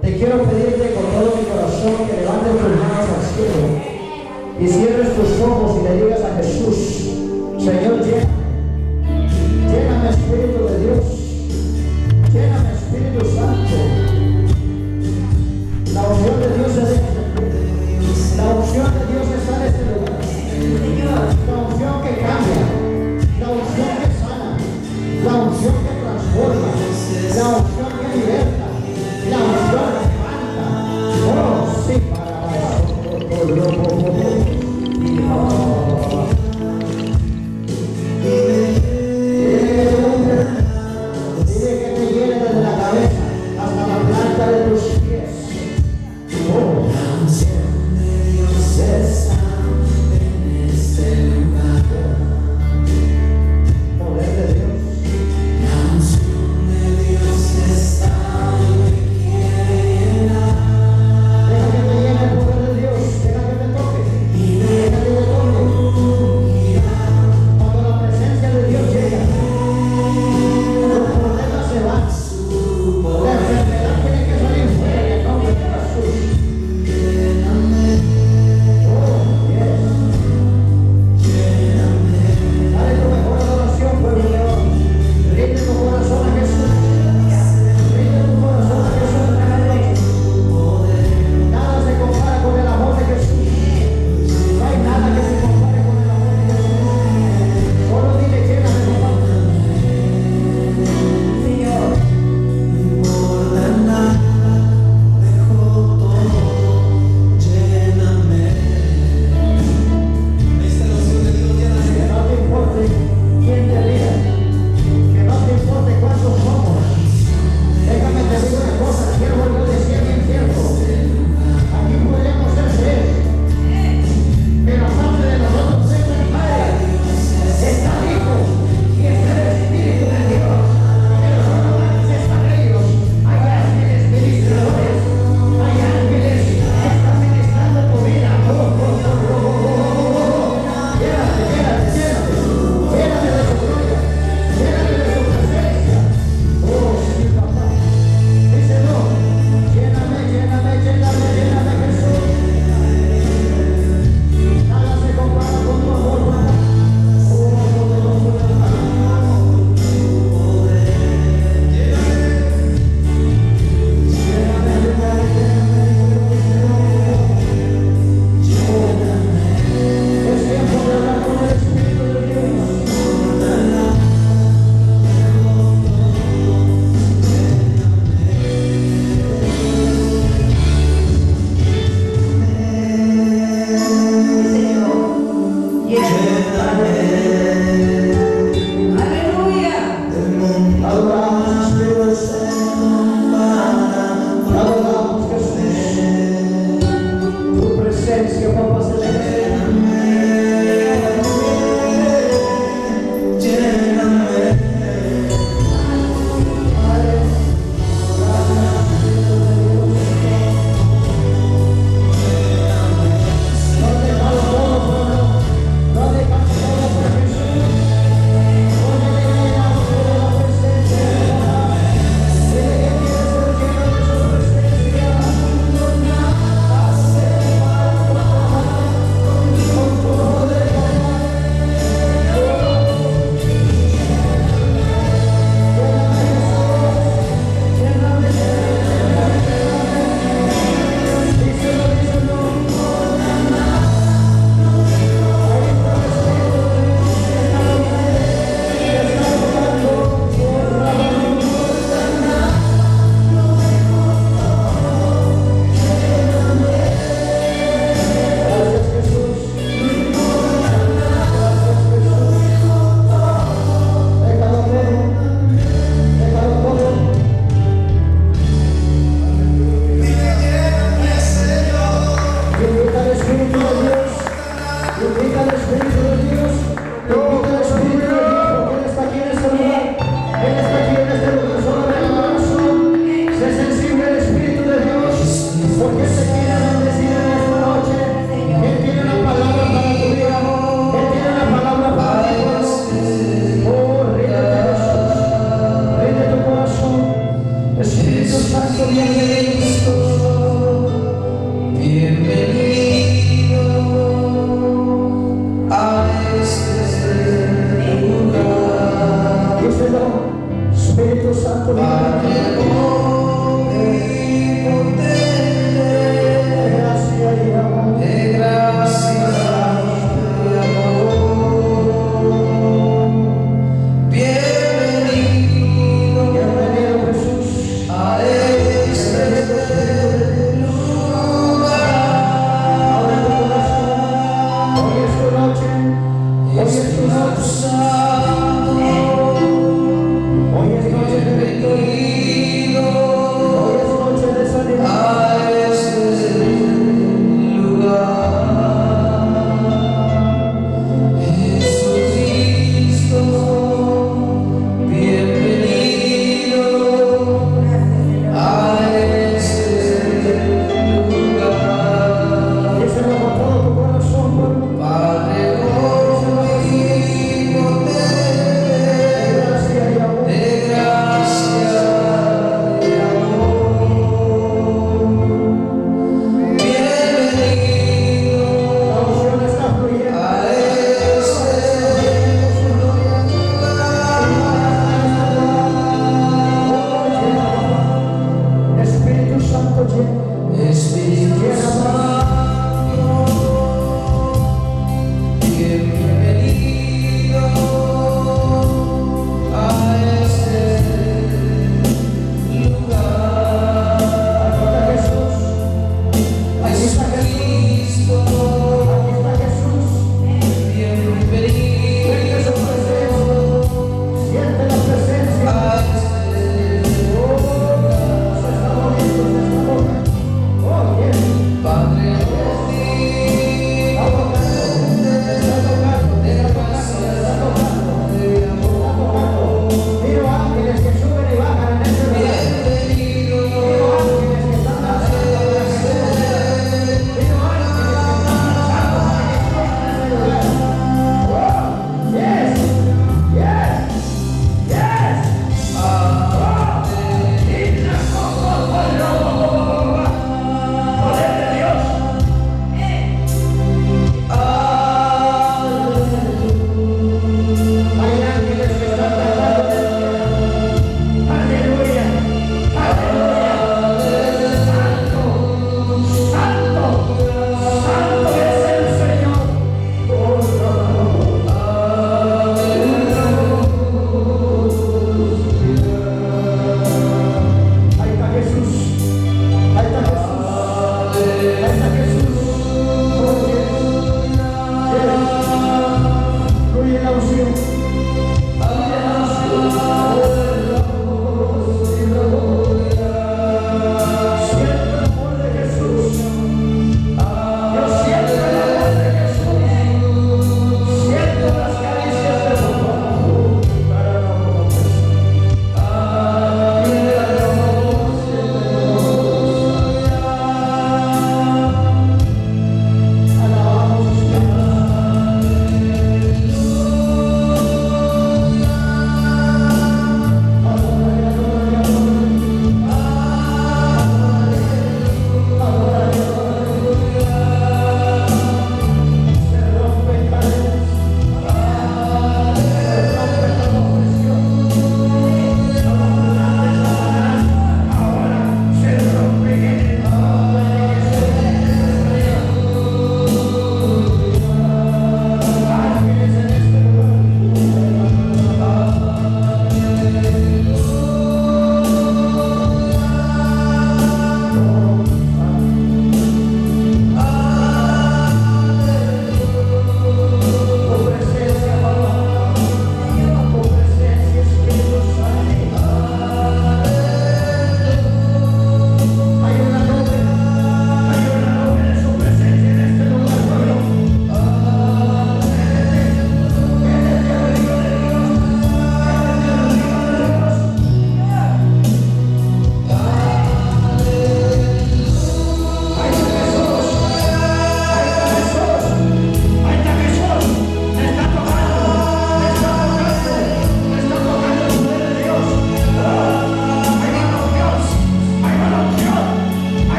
Te quiero pedirte con todo mi corazón que levantes tus manos al cielo y cierres tus ojos y le digas a Jesús: Señor, lléname, Espíritu de Dios, lléname, Espíritu Santo. La unción de Dios es la unción de Dios está en este lugar. La unción que cambia, la unción que sana, la unción que transforma, la unción que liberta, la unción que levanta. Oh, sí, para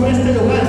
sobre este lugar.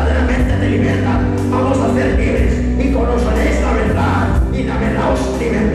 libertad y la verdad os libertará.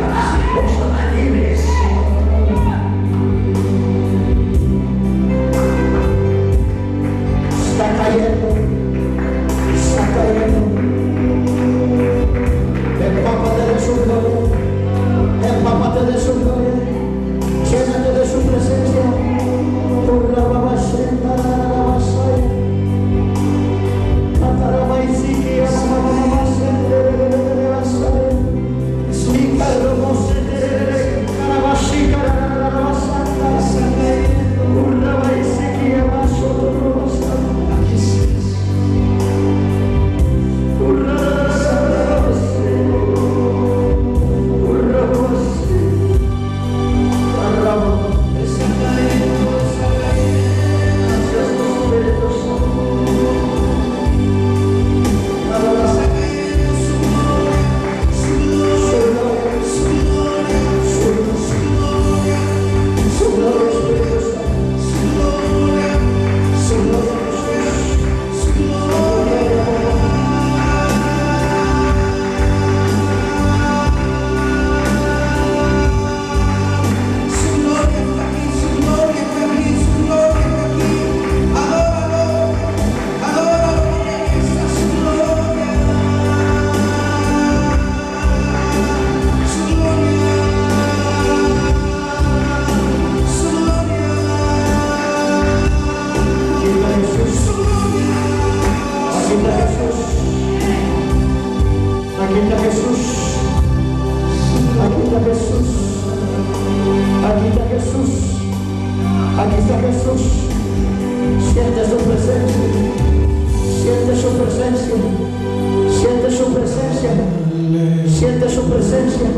está Jesús. Aquí está Jesús. Aquí está Jesús. Siente su presencia. Siente su presencia. Siente su presencia. Siente su presencia.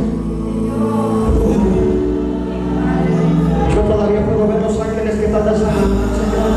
Yo todavía puedo ver los ángeles que están danzando, Señor.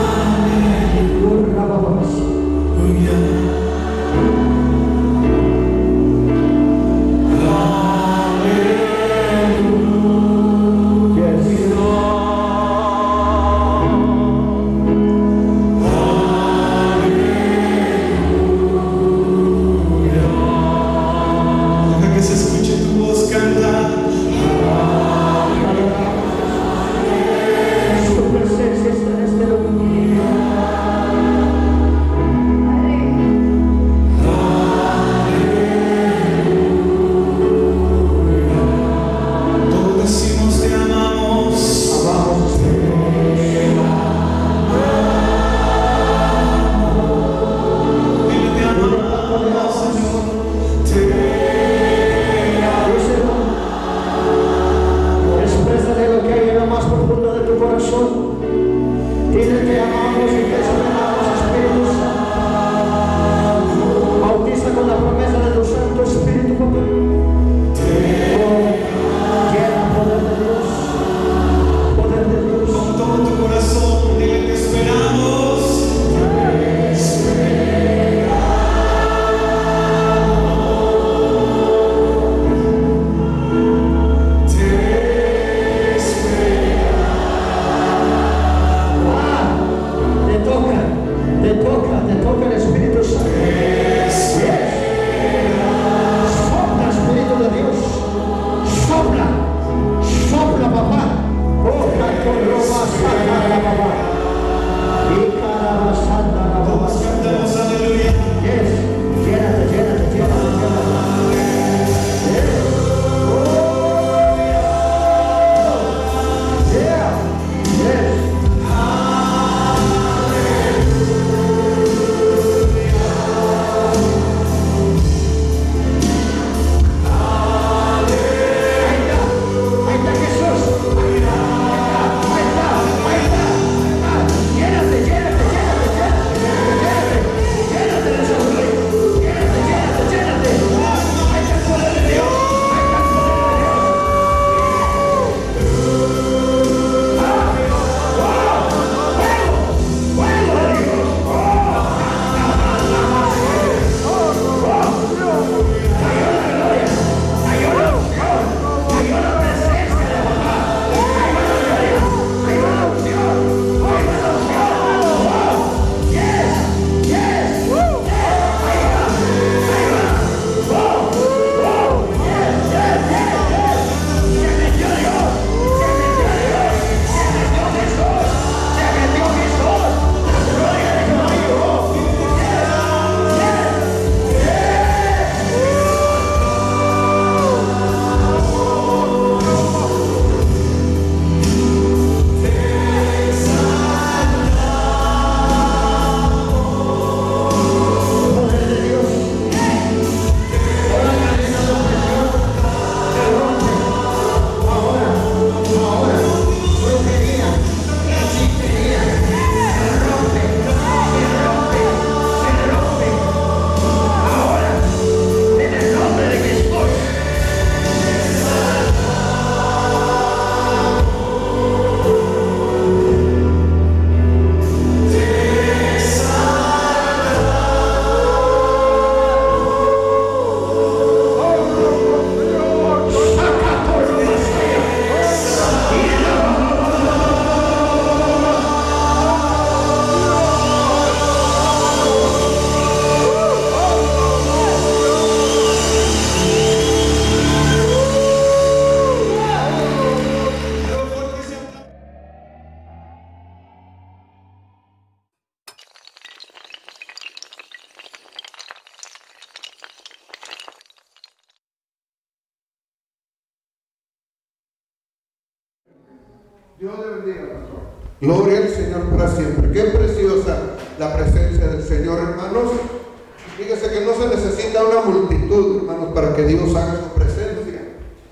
Dios le bendiga, pastor. Gloria al Señor para siempre. Qué preciosa la presencia del Señor, hermanos. Fíjese que no se necesita una multitud, hermanos, para que Dios haga su presencia.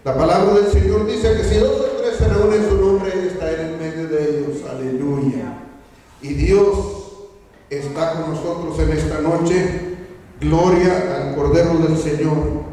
La palabra del Señor dice que si 2 o 3 se reúnen en su nombre, Él está en medio de ellos. Aleluya. Y Dios está con nosotros en esta noche. Gloria al Cordero del Señor.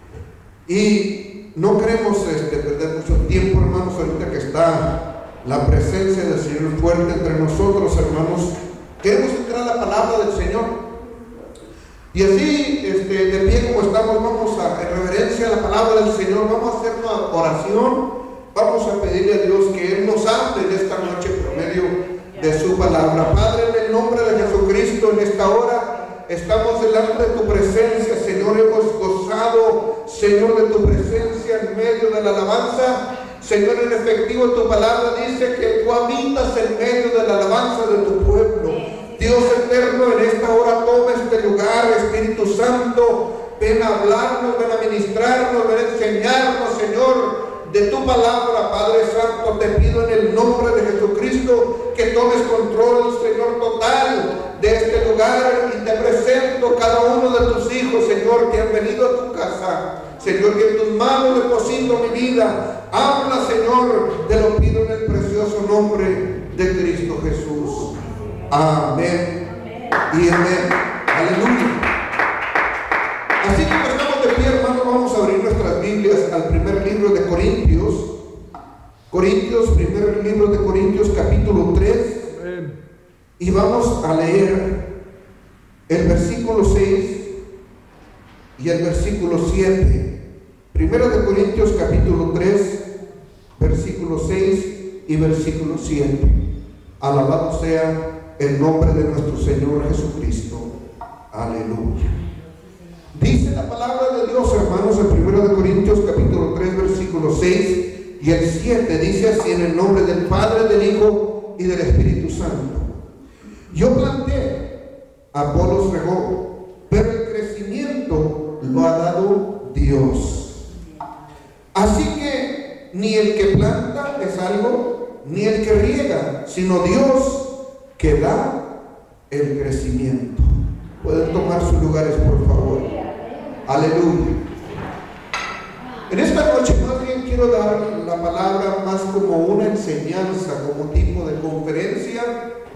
Y no queremos perder mucho tiempo, hermanos, ahorita que está la presencia del Señor fuerte entre nosotros, hermanos. Queremos entrar a la palabra del Señor. Y así, de pie como estamos, vamos a, en reverencia a la palabra del Señor, vamos a hacer una oración. Vamos a pedirle a Dios que Él nos hable en esta noche por medio de su palabra. Padre, en el nombre de Jesucristo, en esta hora estamos delante de tu presencia, Señor. Hemos gozado, Señor, de tu presencia en medio de la alabanza. Señor, en efectivo tu palabra dice que tú habitas en medio de la alabanza de tu pueblo. Dios eterno, en esta hora toma este lugar, Espíritu Santo. Ven a hablarnos, ven a ministrarnos, ven a enseñarnos, Señor, de tu palabra. Padre Santo, te pido en el nombre de Jesucristo que tomes control, Señor, total de este lugar, y te presento cada uno de tus hijos, Señor, que han venido a tu casa. Señor, que en tus manos deposito mi vida. Habla, Señor, te lo pido en el precioso nombre de Cristo Jesús. Amén y amén. Aleluya. Así que estamos de pie, hermanos, vamos a abrir nuestras Biblias al primer libro de Corintios. Primer libro de Corintios, capítulo 3. Y vamos a leer el versículo 6 y el versículo 7. Primero de Corintios, capítulo 3, versículo 6 y versículo 7. Alabado sea el nombre de nuestro Señor Jesucristo. Aleluya. Dice la palabra de Dios, hermanos, en 1 Corintios capítulo 3, versículo 6 y el 7. Dice así: en el nombre del Padre, del Hijo y del Espíritu Santo. Yo planté, Apolos regó, pero el crecimiento lo ha dado Dios. Así que ni el que planta es algo, ni el que riega, sino Dios que da el crecimiento. Pueden tomar sus lugares, por favor. Aleluya. En esta noche más bien quiero dar la palabra más como una enseñanza, como tipo de conferencia,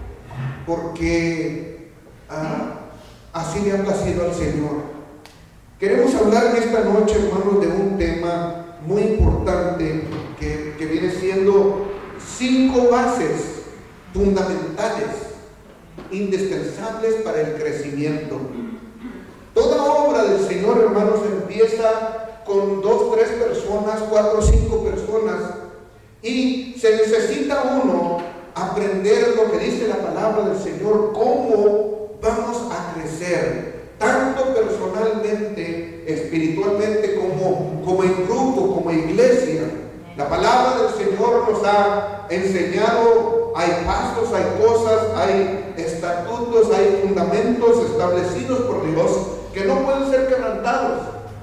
porque así le ha placido al Señor. Queremos hablar en esta noche, hermanos, de un tema muy importante que viene siendo 5 bases fundamentales, indispensables para el crecimiento. Toda obra del Señor, hermanos, empieza con 2, 3 personas, 4, 5 personas, y se necesita uno aprender lo que dice la palabra del Señor, cómo vamos a crecer, tanto personalmente, espiritualmente, como en grupo, como iglesia. La palabra del Señor nos ha enseñado, hay pasos, hay cosas, hay estatutos, hay fundamentos establecidos por Dios que no pueden ser quebrantados.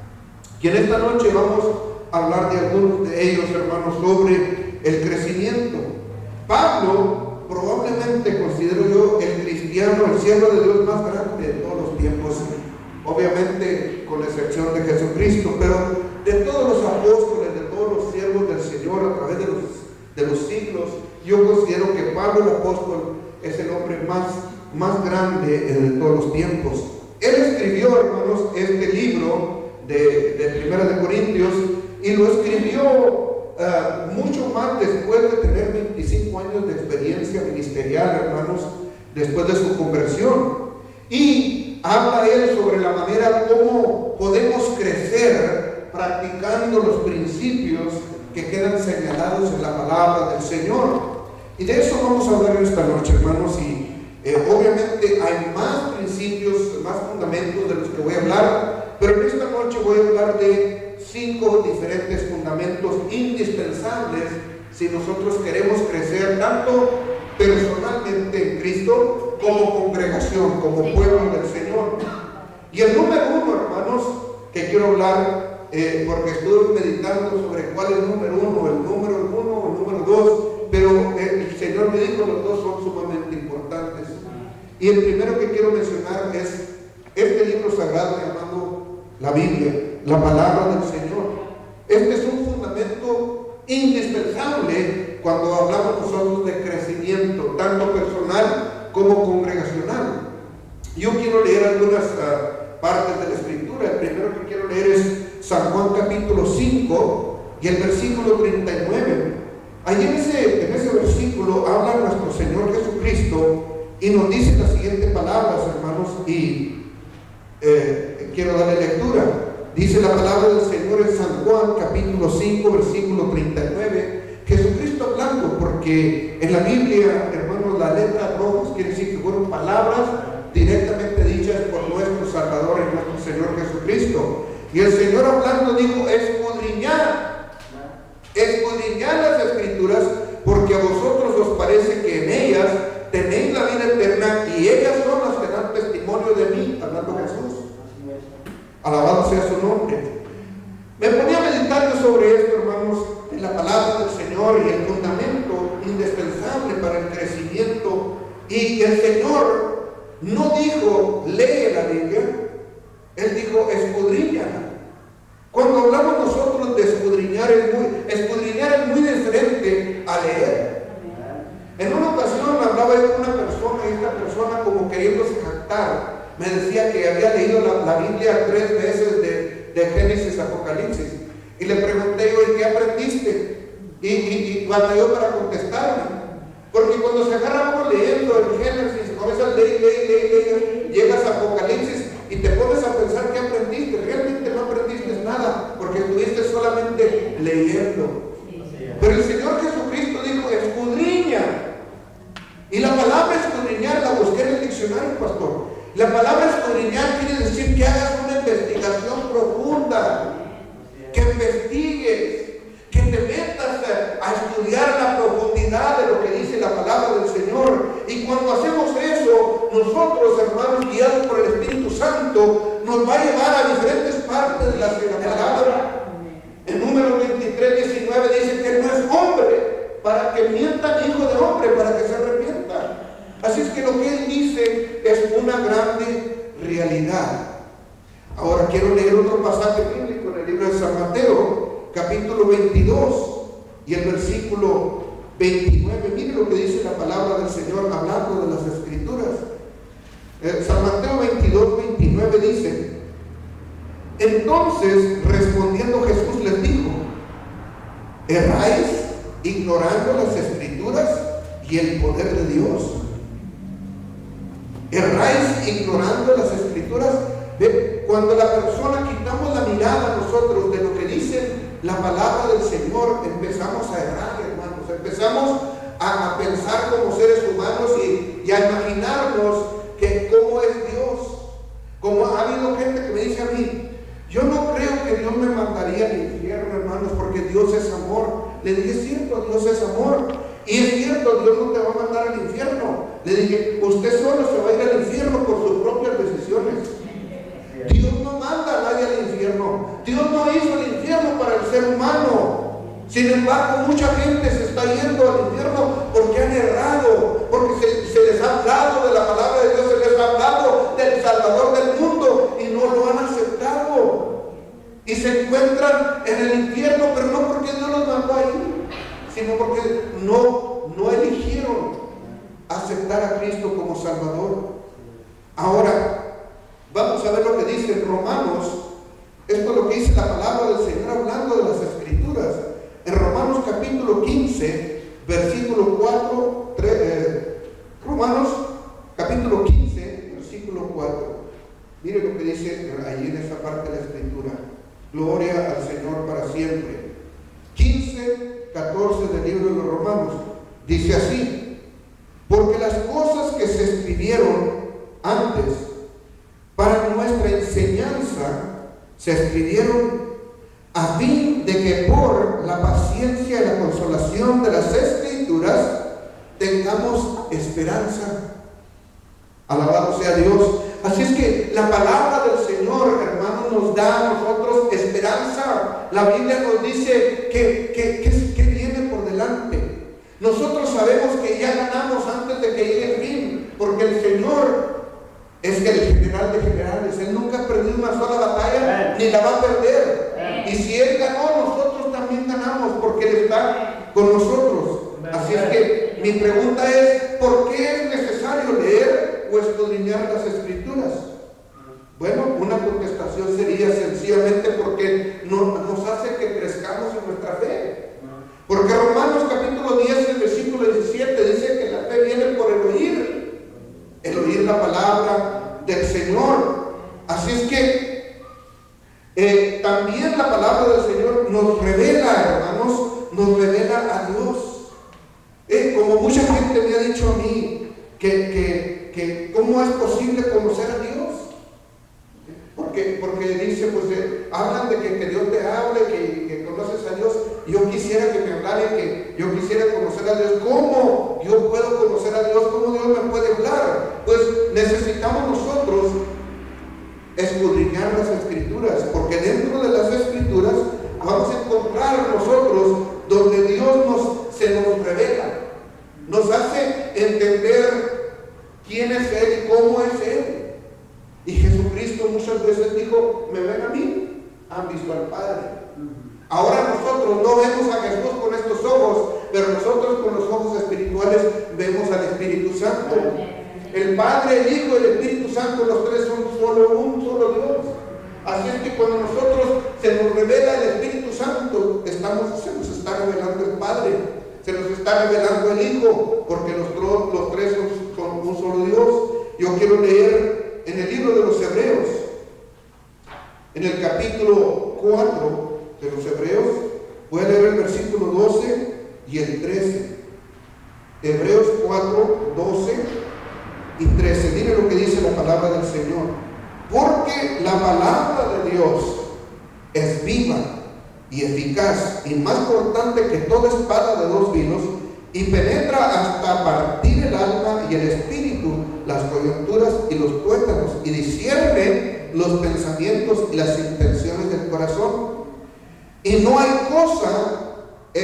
Y en esta noche vamos a hablar de algunos de ellos, hermanos, sobre el crecimiento. Pablo, probablemente considero yo el cristiano, el siervo de Dios más grande de todos los tiempos, obviamente con la excepción de Jesucristo, pero de todos los apóstoles, de todos los siervos del Señor a través de los siglos, yo considero que Pablo el apóstol es el hombre más grande de todos los tiempos. Él escribió, hermanos, este libro de 1 Corintios, y lo escribió mucho más después de tener 25 años de experiencia ministerial, hermanos, después de su conversión. Y habla él sobre la manera como podemos crecer practicando los principios que quedan señalados en la palabra del Señor. Y de eso vamos a hablar esta noche, hermanos. Y obviamente hay más principios, más fundamentos de los que voy a hablar, pero en esta noche voy a hablar de 5 diferentes fundamentos indispensables si nosotros queremos crecer tanto personalmente en Cristo como congregación, como pueblo del Señor. Y el número 1, hermanos, que quiero hablar, porque estuve meditando sobre cuál es el número 1, el número 1 o el número 2, pero el Señor me dijo los dos son sumamente importantes. Y el primero que quiero mencionar es este libro sagrado llamado la Biblia, la palabra del Señor. Este es un fundamento fundamento indispensable cuando hablamos nosotros de crecimiento, tanto personal como congregacional. Yo quiero leer algunas partes de la Escritura. El primero que quiero leer es San Juan capítulo 5 y el versículo 39. Allí en ese versículo habla nuestro Señor Jesucristo y nos dice las siguientes palabras, hermanos, y quiero darle lectura. Dice la palabra del Señor en San Juan capítulo 5 versículo 39. Jesucristo hablando, porque en la Biblia, hermanos, las letras rojas quiere decir que fueron palabras directamente dichas por nuestro Salvador y nuestro Señor Jesucristo. Y el Señor hablando dijo: escudriñad las Escrituras, porque a vosotros os parece que en ellas tenéis la vida eterna, y ellas son las que dan testimonio de mí. Hablando Jesús, alabado sea su nombre. Me ponía a meditar yo sobre esto, hermanos, en la palabra del Señor y el fundamento indispensable para el crecimiento. Y el Señor no dijo lee la Biblia, Él dijo escudriñala. Cuando hablamos nosotros de escudriñar es muy diferente a leer. En una ocasión hablaba yo con una persona, y esta persona, como queriéndose jactar, me decía que había leído la Biblia 3 veces de Génesis a Apocalipsis. Y le pregunté yo: ¿y qué aprendiste? Y batalló para contestarme. Porque cuando se agarra uno leyendo el Génesis, comienzas a leer, llegas a Apocalipsis y te pones a pensar qué aprendiste. Realmente no aprendiste nada, porque estuviste solamente leyendo. Pero el Señor Jesucristo dijo: escudriña. Y la palabra escudriñar la busqué en el diccionario, pastor. La palabra escudriñar quiere decir que hagas una investigación profunda, que investigues, que te metas a estudiar la profundidad de lo que dice la palabra del Señor. Y cuando hacemos eso, nosotros, hermanos, guiados por el Espíritu Santo, nos va a llevar a diferentes partes de la palabra. En Números 23, 19 dice que no es hombre para que mienta, ni hijo de hombre para que se arrepienta. Así es que lo que Él dice es una grande realidad. Ahora quiero leer otro pasaje bíblico en el libro de San Mateo, capítulo 22 y el versículo 29. Mire lo que dice la palabra del Señor hablando de las Escrituras. San Mateo 22, 29 dice: entonces respondiendo Jesús les dijo: ¿erráis ignorando las Escrituras y el poder de Dios? ¿Erráis ignorando las Escrituras? Cuando la persona quitamos la mirada nosotros de lo que dice la palabra del Señor, empezamos a errar, hermanos. Empezamos a pensar como seres humanos y a imaginarnos que cómo es Dios. Como ha habido gente que me dice a mí: yo no creo que Dios me mandaría al infierno, hermanos, porque Dios es amor. Le dije: es cierto, Dios es amor. Y es cierto, Dios no te va a mandar al infierno. Le dije: usted solo se va a ir al infierno por sus propias decisiones. Dios no manda a nadie al infierno. Dios no hizo el infierno para el ser humano. Sin embargo, mucha gente se está yendo al infierno porque han errado, porque se les ha hablado de la palabra de Dios, se les ha hablado del Salvador del mundo y no lo han aceptado. Y se encuentran en el infierno, pero no porque Dios los mandó ahí, sino porque no eligieron aceptar a Cristo como Salvador. Ahora, vamos a ver lo que dice en Romanos. Esto es lo que dice la palabra del Señor hablando de las Escrituras. En Romanos capítulo 15, versículo 4, Romanos capítulo 15, versículo 4. Mire lo que dice allí en esa parte de la Escritura. Gloria al Señor para siempre. 15, 14 del libro de los Romanos. Dice así: porque las cosas que se escribieron antes para nuestra enseñanza se escribieron a fin de que por la paciencia y la consolación de las Escrituras tengamos esperanza. Alabado sea Dios. Así es que la palabra del Señor, hermanos, nos da a nosotros esperanza. La Biblia nos dice que viene por delante. Nosotros sabemos que ya ganamos antes de que llegue el fin, porque el Señor es el general de generales. Él nunca ha perdido una sola batalla, ni la va a perder. Y si Él ganó, nosotros también ganamos. con nosotros. Así es que mi pregunta es, ¿por qué es necesario leer o escudriñar las Escrituras? Bueno, una contestación sería sencillamente porque nos hace que crezcamos en nuestra fe. Porque Romanos capítulo 10, el versículo 17 dice que la fe viene por el oír la palabra del Señor. Así es que también la palabra del Señor nos revela, hermanos, nos revela a Dios. Como mucha gente me ha dicho a mí que cómo es posible conocer a Dios. Porque dice, pues hablan de que Dios te hable, que conoces a Dios. Y yo quisiera que me hablara, que yo quisiera conocer a Dios. ¿Cómo yo puedo conocer a Dios? ¿Cómo Dios me puede hablar? Pues necesitamos nosotros escudriñar las Escrituras, porque dentro de las Escrituras vamos a encontrar nosotros donde Dios se nos revela, nos hace entender quién es Él y cómo es Él. Y Jesucristo muchas veces dijo, me ven a mí, han visto al Padre. Ahora nosotros no vemos a Jesús con estos ojos, pero nosotros con los ojos espirituales vemos al Espíritu Santo. El Padre, el Hijo y el Espíritu Santo, los tres son un solo Dios. Así es que cuando nosotros se nos revela el Espíritu Santo, se nos está revelando el Padre, se nos está revelando el Hijo, porque los tres son un solo Dios. Yo quiero leer en el libro de los Hebreos, en el capítulo 4 de los Hebreos, voy a leer el versículo 12 y el 13. Hebreos 4, 12 y 13. Mire lo que dice la palabra del Señor. Porque la palabra de Dios es viva y eficaz y más cortante que toda espada de dos filos, y penetra hasta partir el alma y el espíritu, las coyunturas y los tuétanos, y discierne los pensamientos y las intenciones del corazón. Y no hay cosa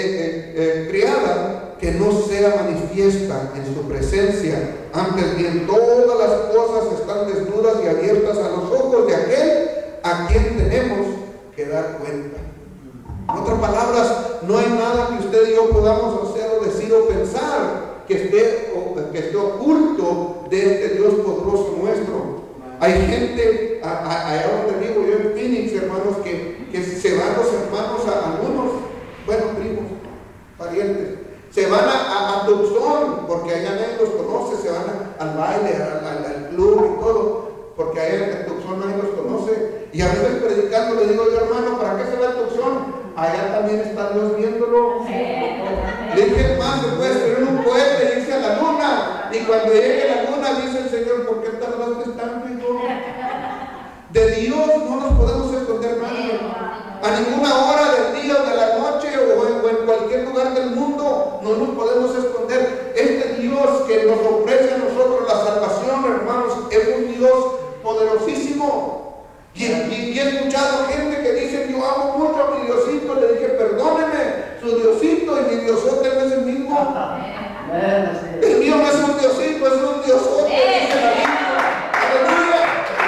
criada que no sea manifiesta en su presencia. Antes bien, todas las cosas están desnudas y abiertas a los ojos de aquel a quien tenemos que dar cuenta. En otras palabras, no hay nada que usted y yo podamos hacer o decir o pensar que esté oculto de este Dios poderoso nuestro. Hay gente, allá donde vivo yo en Phoenix, hermanos, que se van los hermanos algunos, bueno, primos, parientes, se van a Tucson, porque allá nadie los conoce, se van al baile, al club y todo, porque allá en Tucson nadie los conoce. Y a veces predicando le digo yo, hermano, ¿para qué se va a Tucson? Allá también está Dios viéndolo. Le dije, más se puede subir un cohete y irse a la luna. Y cuando llegue la luna, dice el Señor, ¿por qué tardaste tanto, hijo? De Dios no nos podemos esconder nadie. A ninguna hora del día o de la noche o en cualquier lugar del mundo no nos podemos esconder. Este Dios que nos ofrece a nosotros la salvación, hermanos, es un Dios poderosísimo. Y he escuchado gente que dice, yo amo mucho a mi Diosito. Le dije, perdóneme, su Diosito y mi Diosote no es el mismo. El mío no es un Diosito, es un Diosote, dice la Biblia. ¡Aleluya!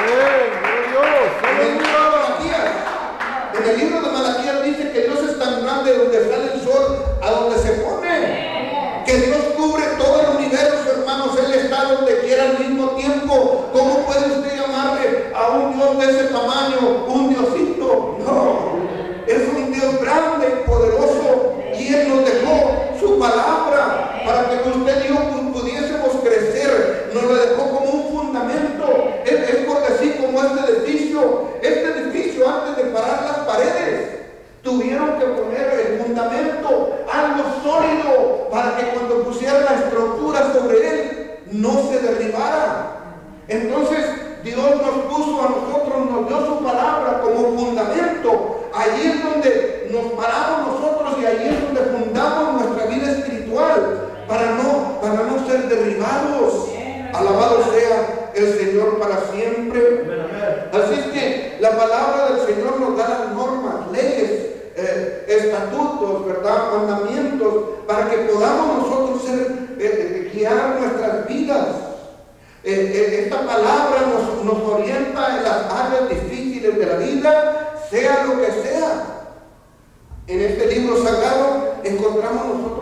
En el libro de Malaquías dice que Dios es tan grande donde sale el sol a donde se pone, que Dios cubre todo el universo, hermanos. Él está donde quiera al mismo tiempo. ¿Cómo puede usted llamarle a un Dios de ese tamaño un Diosito? No, es un Dios grande y poderoso, y Él nos dejó su palabra para que usted y yo pudiésemos crecer. Nos lo dejó como un fundamento. Es por decir, como este edificio antes de parar las paredes, tuvieron que poner el fundamento, algo sólido, para que cuando pusieran la estructura sobre él no se derribara. Entonces Dios nos puso a nosotros, nos dio su palabra como fundamento. Allí es donde nos paramos nosotros, y allí es donde fundamos nuestra vida espiritual, para no ser derribados. Alabado sea el Señor para siempre. Así es que la palabra del Señor nos da las normas, leyes, estatutos, ¿verdad?, mandamientos, para que podamos nosotros guiar nuestras vidas. Esta palabra nos orienta en las áreas difíciles de la vida, sea lo que sea. En este libro sagrado encontramos nosotros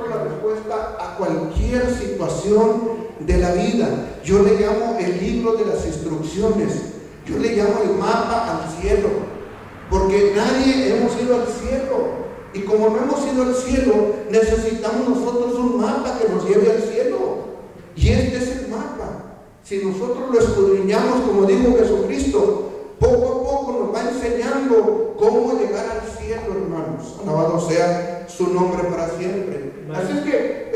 adapta a cualquier situación de la vida. Yo le llamo el libro de las instrucciones, yo le llamo el mapa al cielo, porque nadie hemos ido al cielo, y como no hemos ido al cielo, necesitamos nosotros un mapa que nos lleve al cielo, y este es el mapa. Si nosotros lo escudriñamos, como dijo Jesucristo, poco a poco nos va enseñando cómo llegar al cielo, hermanos. Alabado sea su nombre para siempre. Así es que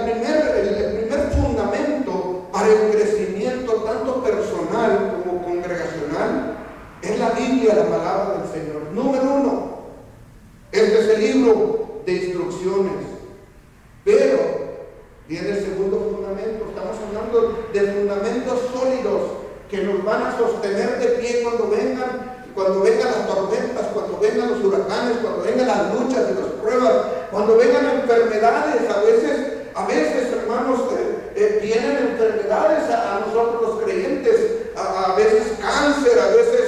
el primer fundamento para el crecimiento tanto personal como congregacional es la Biblia, la palabra del Señor. Número uno, este es el libro de instrucciones. Pero viene el segundo fundamento. Estamos hablando de fundamentos sólidos que nos van a sostener de pie cuando vengan las tormentas, cuando vengan los huracanes, cuando vengan las luchas y las pruebas, cuando vengan enfermedades. A veces, hermanos, vienen enfermedades a nosotros los creyentes, a veces cáncer,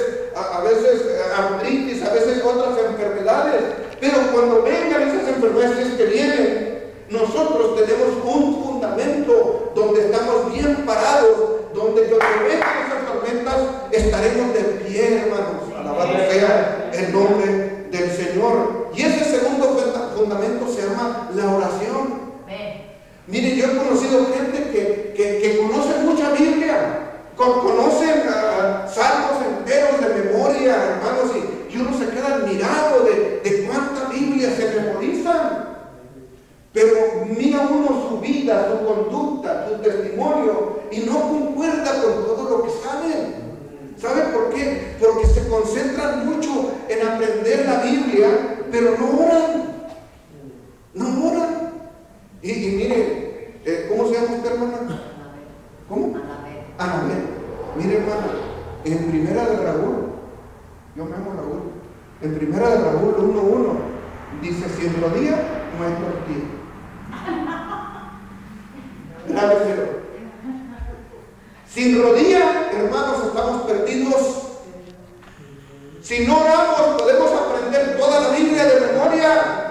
a veces artritis, a veces otras enfermedades. Pero cuando vengan esas enfermedades que vienen, nosotros tenemos un fundamento donde estamos bien parados, donde vengan esas tormentas estaremos de pie, hermanos. Alabado sea el nombre del Señor. Y ese segundo fundamento se llama la oración. Mire, yo he conocido gente que conoce mucha Biblia, conocen salmos enteros de memoria, hermanos, y uno se queda admirado de cuánta Biblia se memorizan. Pero mira uno su vida, su conducta, su testimonio, y no concuerda con todo lo que saben. ¿Sabe por qué? Porque se concentran mucho en aprender la Biblia, pero no oran. No oran. Y mire, ¿cómo se llama usted, hermana? ¿Cómo? Anabel. Mire, hermana, en Primera de Raúl, yo me llamo Raúl, en Primera de Raúl 1:1 dice: si en rodilla no hay tortilla. Grábeselo. Sin rodilla, hermanos, estamos perdidos. Si no oramos, podemos aprender toda la Biblia de memoria,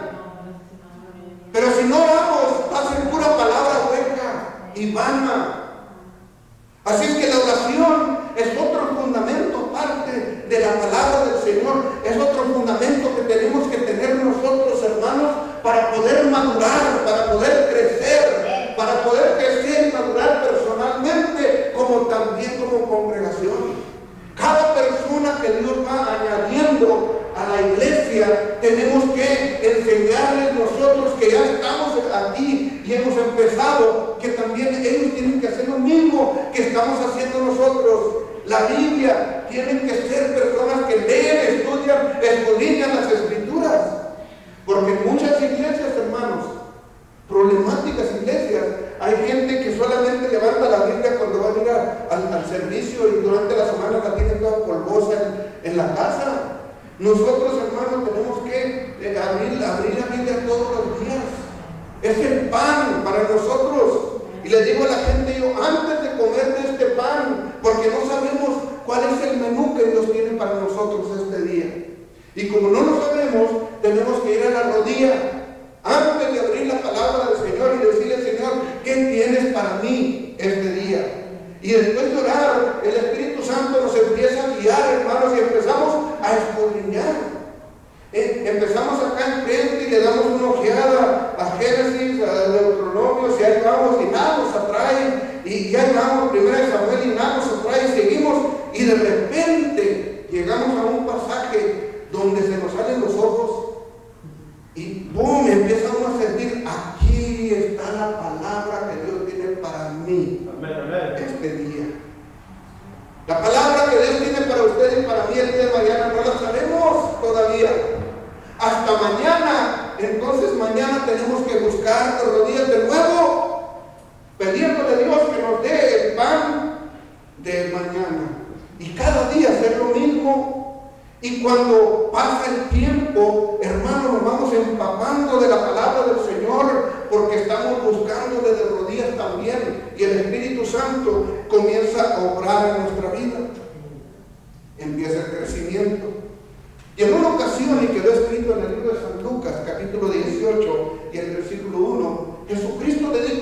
pero si no oramos, va a ser pura palabra hueca y vana. Así es que la oración es otro fundamento, parte de la palabra del Señor, es otro fundamento que tenemos que tener nosotros, hermanos, para poder madurar, para poder crecer, y madurar personalmente, como también como congregación. Cada persona que Dios va añadiendo a la iglesia, tenemos que enseñarles nosotros que ya estamos aquí y hemos empezado, que también ellos tienen que hacer lo mismo que estamos haciendo nosotros. La Biblia, tienen que ser personas que leen, estudian, escudriñan las Escrituras. Porque en muchas iglesias, hermanos, problemáticas iglesias, hay gente que solamente levanta la Biblia cuando va a ir al servicio y durante la semana la tiene toda polvosa en la casa. Nosotros, hermanos, tenemos que abrir la Biblia todos los días. Es el pan para nosotros. Y les digo a la gente, yo antes de comer de este pan, porque no sabemos cuál es el menú que Dios tiene para nosotros este día. Y como no lo sabemos, tenemos que ir a la rodilla antes de abrir la palabra del Señor y decirle: Señor, ¿qué tienes para mí este día? Y después de orar, el Espíritu Santo nos empieza a guiar, hermanos, y empezamos a escudriñar. Empezamos acá enfrente y le damos una ojeada a Génesis, a Deuteronomio, y ahí vamos, y nada nos atrae, y ahí vamos, 1 Samuel, y nada nos atrae, y seguimos, y de repente llegamos a un pasaje donde se nos salen los ojos, y ¡pum! Empieza uno a sentir: aquí está la palabra que Dios tiene para mí este día. La palabra que Dios tiene para usted y para mí el día de mañana no la sabemos todavía. Hasta mañana. Entonces mañana tenemos que buscar de rodillas de nuevo, pidiéndole a Dios que nos dé el pan de mañana. Y cada día hacer lo mismo. Y cuando pasa el tiempo, hermanos, nos vamos empapando de la palabra del Señor, porque estamos buscándole de rodillas también. Y el Espíritu Santo comienza a obrar en nuestra vida. Empieza el crecimiento. Y en una ocasión, y quedó escrito en el libro de San Lucas, capítulo 18 y el versículo 1, Jesucristo le dijo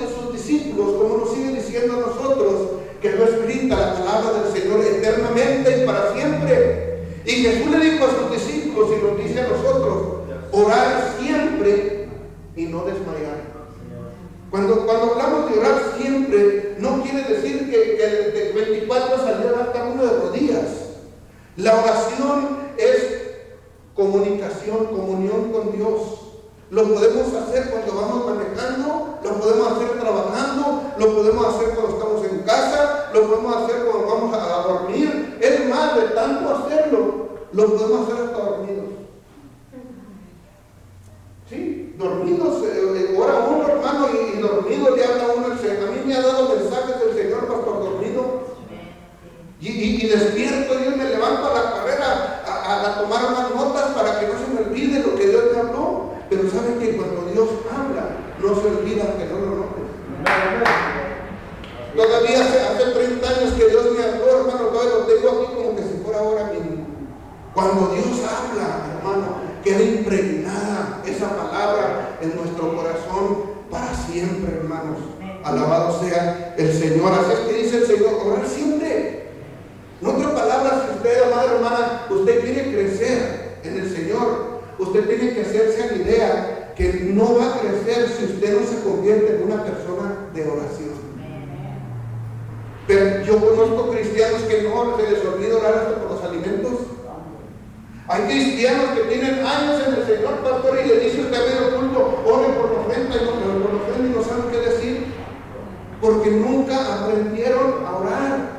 siempre y no desmayar. Cuando hablamos de orar siempre, no quiere decir que de 24 al día va a estar uno de rodillas. La oración es comunicación, comunión con Dios. Lo podemos hacer cuando vamos manejando, lo podemos hacer trabajando, lo podemos hacer cuando estamos en casa, lo podemos hacer cuando vamos a dormir. Es más, de tanto hacerlo, lo podemos hacer hasta dormidos. Sí, dormidos, ora uno, hermano, y dormido le habla uno el Señor. A mí me ha dado mensajes del Señor, pastor, dormido. Y despierto, Dios me levanto a la carrera a tomar unas notas para que no se me olvide lo que Dios me habló. Pero saben que cuando Dios habla, no se olvida que no lo notes. Todavía hace 30 años que Dios me habló, hermano, todavía lo tengo aquí como que si fuera ahora mismo. Cuando Dios habla, hermano, queda impregnada esa palabra en nuestro corazón para siempre, hermanos. Alabado sea el Señor. Así es que dice el Señor, orar siempre. En otras palabras, si usted, amada hermana, usted quiere crecer en el Señor, usted tiene que hacerse a la idea que no va a crecer si usted no se convierte en una persona de oración. Pero yo conozco cristianos que no se les olvida orar hasta por los alimentos. Hay cristianos que tienen años en el Señor, pastor, y le dice usted a medio culto, ore por la ofrenda y no saben qué decir, porque nunca aprendieron a orar.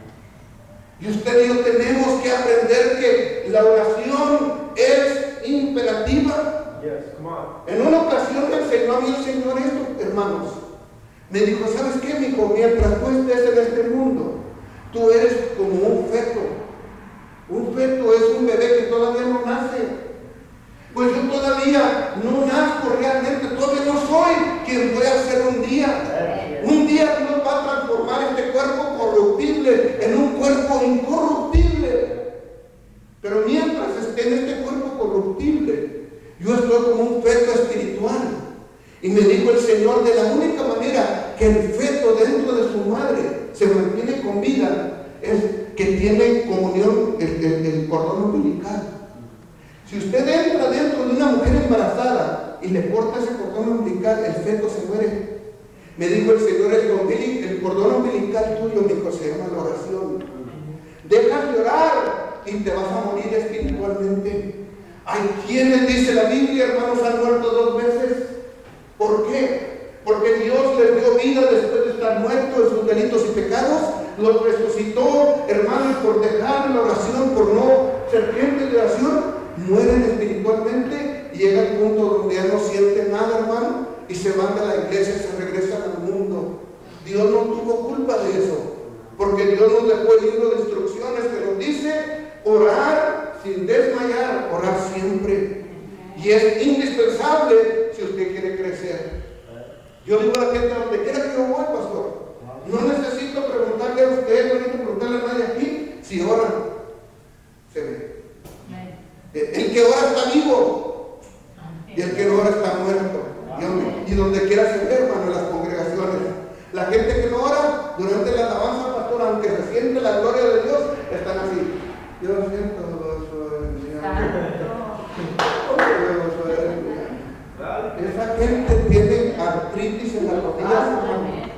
Y usted y yo tenemos que aprender que la oración es imperativa. En una ocasión el Señor esto, hermanos, me dijo, ¿sabes qué, mijo? Mientras tú estés en este mundo, tú eres como un feto. Un feto es un bebé que todavía no nace. Pues yo todavía no nazco realmente, todavía no soy quien voy a ser un día. Un día Dios va a transformar este cuerpo corruptible en un cuerpo incorruptible. Pero mientras esté en este cuerpo corruptible, yo estoy como un feto espiritual. Y me dijo el Señor, de la única manera que el feto dentro de su madre se mantiene con vida es que tiene comunión el cordón umbilical. Si usted entra dentro de una mujer embarazada y le corta ese cordón umbilical, el feto se muere. Me dijo el Señor, el cordón umbilical tuyo, mi hijo, se llama la oración. Dejas de orar y te vas a morir espiritualmente. Hay quienes, dice la Biblia, hermanos, han muerto 2 veces. ¿Por qué? Porque Dios les dio vida después de estar muertos en sus delitos y pecados. Los resucitó, hermanos, por dejar la oración, por no ser gente de oración. Mueren espiritualmente y llega al punto donde ya no sienten nada, hermano, y se van de la iglesia y se regresan al mundo. Dios no tuvo culpa de eso, porque Dios nos dejó el libro de instrucciones que nos dice orar sin desmayar, orar siempre. Y es indispensable si usted quiere crecer. Yo digo a la gente, donde quiera que yo voy, pastor, no necesito preguntarle a usted, no necesito preguntarle a nadie aquí, si oran, se ve. El que ora está vivo y el que no ora está muerto. Y donde quiera se ve, hermano, en las congregaciones. La gente que no ora durante la alabanza, pastor, aunque se siente la gloria de Dios, están así. Yo siento esa gente tiene artritis en las rodillas, hermano.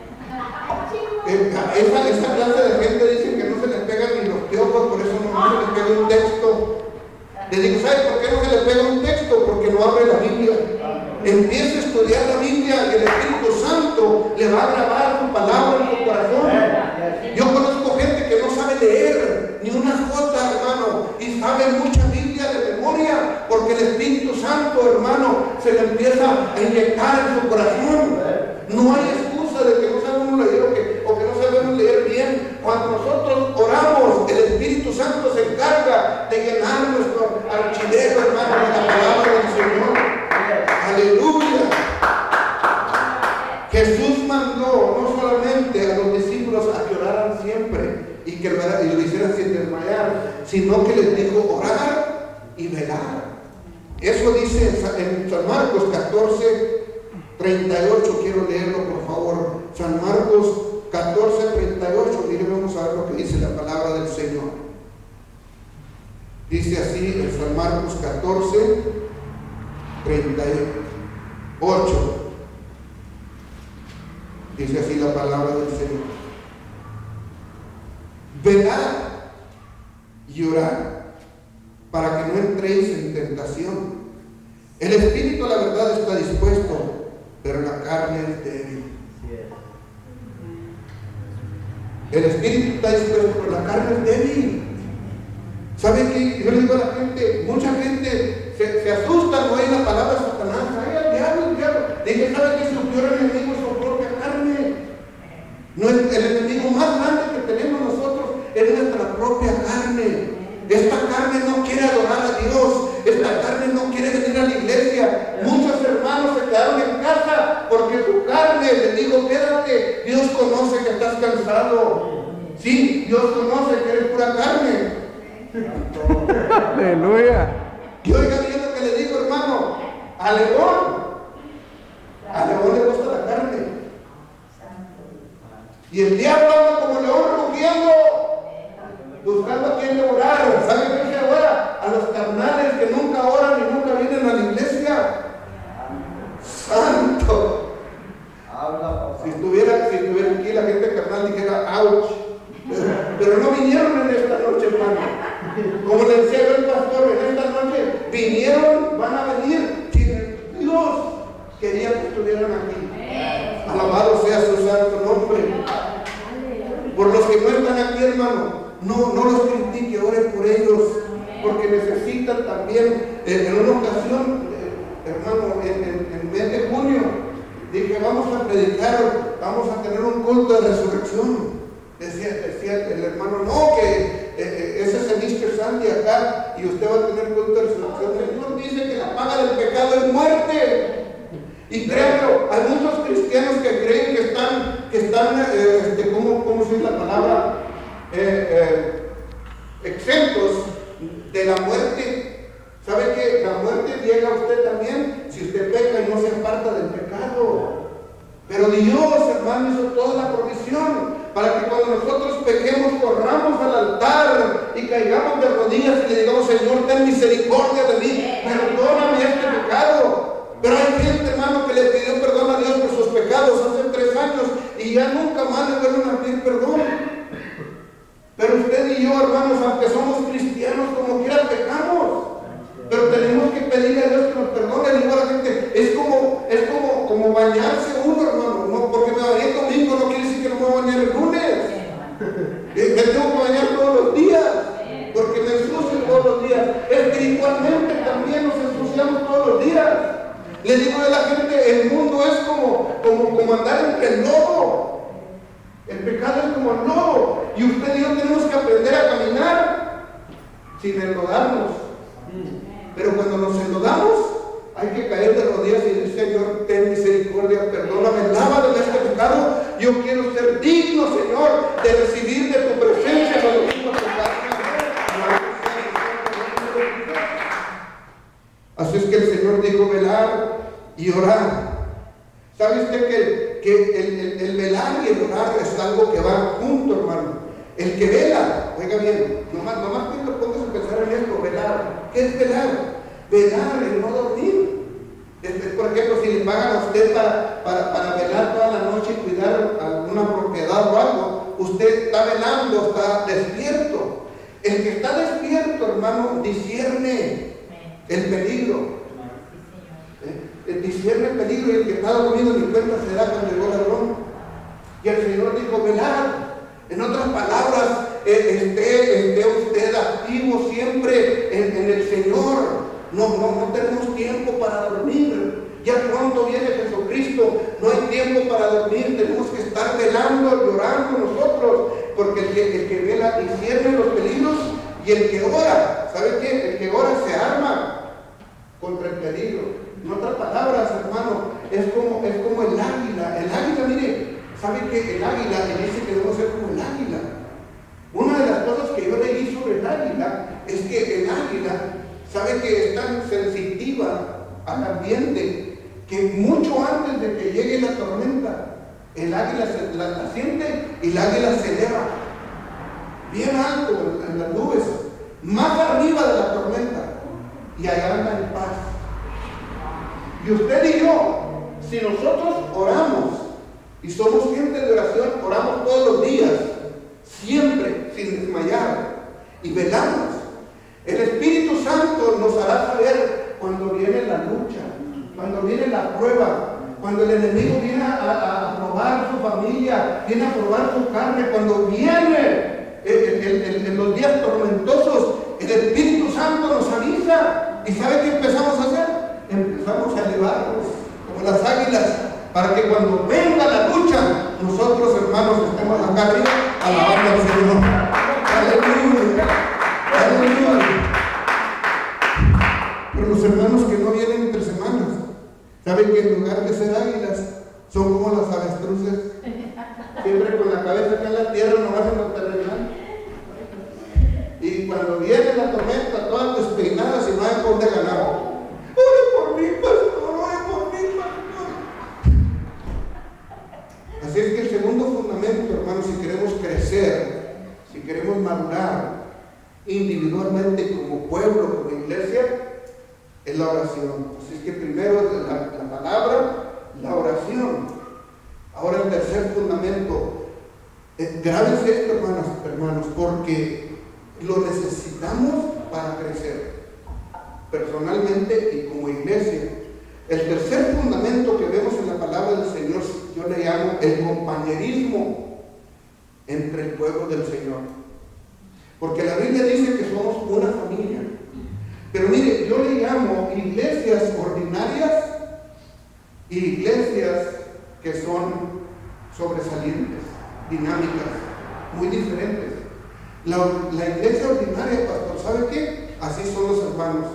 Esa clase de gente dicen que no se les pegan ni los piojos, por eso no se les pega un texto. Les digo, ¿sabes por qué no se les pega un texto? Porque no abre la Biblia. Empieza a estudiar la Biblia y el Espíritu Santo le va a grabar su palabra en tu corazón. Yo conozco gente que no sabe leer ni una jota, hermano, y sabe mucha Biblia de memoria, porque el Espíritu Santo, hermano, se le empieza a inyectar en su corazón. No hay excusa de que no sabemos leer o que no sabemos leer bien. Cuando nosotros oramos, el Espíritu Santo se encarga de llenar nuestro archivero, hermano, de la palabra del Señor. Aleluya. Jesús mandó no solamente a los discípulos a que oraran siempre y que lo hicieran sin desmayar, sino que les dijo orar y velar. Eso dice en San Marcos 14, 38, quiero leerlo por favor. San Marcos 14, 38, mire, vamos a ver lo que dice la palabra del Señor. Dice así en San Marcos 14, 38. 8. Dice así la palabra del Señor: velad y orad para que no entréis en tentación. El espíritu, la verdad, está dispuesto, pero la carne es débil. El espíritu está dispuesto, pero la carne es débil. ¿Saben qué? Yo le digo a la gente, mucha gente se asusta, no hay la palabra Satanás, ay, el diablo, el diablo. Dije, ¿sabe que su peor enemigo es su propia carne? No es el enemigo más grande que tenemos nosotros, es nuestra propia carne. Esta carne no quiere adorar a Dios, esta carne no quiere venir a la iglesia. Muchos hermanos se quedaron en casa porque tu carne, les digo, quédate. Dios conoce que estás cansado. Sí, Dios conoce que eres pura carne. Aleluya. Y oiga bien lo que le digo, hermano, a León le gusta la carne. Y el diablo anda como león rugiendo, buscando a quien devorar. ¿Sabe qué se ora? A los carnales que nunca oran y nunca vienen a la iglesia. Santo. Si estuviera aquí la gente carnal dijera ouch. Pero no vinieron en esta noche, hermano. Como le decía yo al pastor, en esta noche vinieron, van a venir. Si Dios quería que estuvieran aquí. Alabado sea su santo nombre. Por los que no están aquí, hermano, no los critique, ore por ellos, porque necesitan también. En una ocasión, hermano, en el mes de junio, dije, vamos a predicar, vamos a tener un culto de resurrección. Decía el hermano, no, que ese es el Easter Sunday acá y usted va a tener culto de resurrección. El Señor dice que la paga del pecado es muerte. Y créanlo, hay muchos cristianos que creen que están ¿cómo se dice la palabra? Exentos de la muerte. ¿Sabe que la muerte llega a usted también si usted peca y no se aparta del pecado? Pero Dios, hermano, hizo toda la provisión para que cuando nosotros pequemos, corramos al altar y caigamos de rodillas y le digamos, Señor, ten misericordia de mí, perdóname este pecado. Pero hay gente, hermano, que le pidió perdón a Dios por sus pecados hace 3 años y ya nunca más le vuelven a pedir perdón. Pero usted y yo, hermanos, aunque somos cristianos, como quiera pecamos. Pero tenemos que pedirle a Dios que nos perdone. Le digo a la gente, es como bañarse uno, hermano. No, porque me bañé el domingo no quiere decir que no me voy a bañar el lunes. Me tengo que bañar todos los días, porque me ensucio todos los días. Espiritualmente también nos ensuciamos todos los días. Le digo a la gente, el mundo es como andar entre el lodo. El pecado es como el lodo. Y usted y yo tenemos que aprender a caminar sin enlodarnos. Pero cuando nos enlodamos, hay que caer de rodillas y decir, Señor, ten misericordia, perdóname, lávame de este pecado. Yo quiero ser digno, Señor, de recibir de tu presencia lo que tú has. Así es que el Señor dijo, velar y orar. ¿Sabe usted que el velar y el orar es algo que va junto, hermano? El que vela, oiga bien, nomás que lo pongas a pensar en esto, velar. ¿Qué es velar? Velar es no dormir. Por ejemplo, si le pagan a usted para velar toda la noche y cuidar alguna propiedad o algo, usted está velando, está despierto. El que está despierto, hermano, discierne el peligro. Discierne el peligro, y el que está dormido ni cuenta se da cuando llegó el ladrón. Y el Señor dijo, velar. En otras palabras, esté usted activo siempre en el Señor. No tenemos tiempo para dormir. Ya pronto viene Jesucristo, no hay tiempo para dormir. Tenemos que estar velando, llorando nosotros, porque el que vela discierne los peligros, y el que ora, ¿sabe qué? El que ora se arma contra el peligro. En otras palabras, hermano, es como el águila. El águila, mire, ¿sabe que el águila dice que debemos ser como el águila? Una de las cosas que yo leí sobre el águila es que el águila, ¿sabe que es tan sensitiva al ambiente que mucho antes de que llegue la tormenta, el águila la siente y el águila se eleva bien alto en las nubes, más arriba de la tormenta, y allá anda en paz? Y usted y yo si nosotros oramos y somos gente de oración, oramos todos los días, siempre, sin desmayar, y velamos, el Espíritu Santo nos hará saber cuando viene la lucha, cuando viene la prueba, cuando el enemigo viene a probar su familia, viene a probar su carne, cuando viene en los días tormentosos, el Espíritu Santo nos avisa. ¿Y sabe qué empezamos a hacer? Empezamos a elevarnos como las águilas, para que cuando venga la lucha, nosotros, hermanos, estemos acá arriba alabando al Señor. Aleluya, aleluya. Pero los hermanos que no vienen entre semanas, ¿saben que en lugar de ser águilas, son como las avestruces? Siempre con la cabeza acá en la tierra, nomás en lo terrenal. Y cuando viene la tormenta, todas despeinadas y no hay por dónde ganar. ¡Ore por mí, pastor! ¡Ore por mí, pastor! Así es que el segundo fundamento, hermanos, si queremos crecer, si queremos madurar individualmente como pueblo, como iglesia, es la oración. Así es que primero la palabra, la oración. Ahora el tercer fundamento. Grábense esto, hermanos, porque lo necesitamos para crecer personalmente y como iglesia. El tercer fundamento que vemos en la palabra del Señor, yo le llamo el compañerismo entre el pueblo del Señor. Porque la Biblia dice que somos una familia. Pero mire, yo le llamo iglesias ordinarias y iglesias que son sobresalientes, dinámicas, muy diferentes. La iglesia ordinaria, pastor, ¿sabe qué? Así son los hermanos.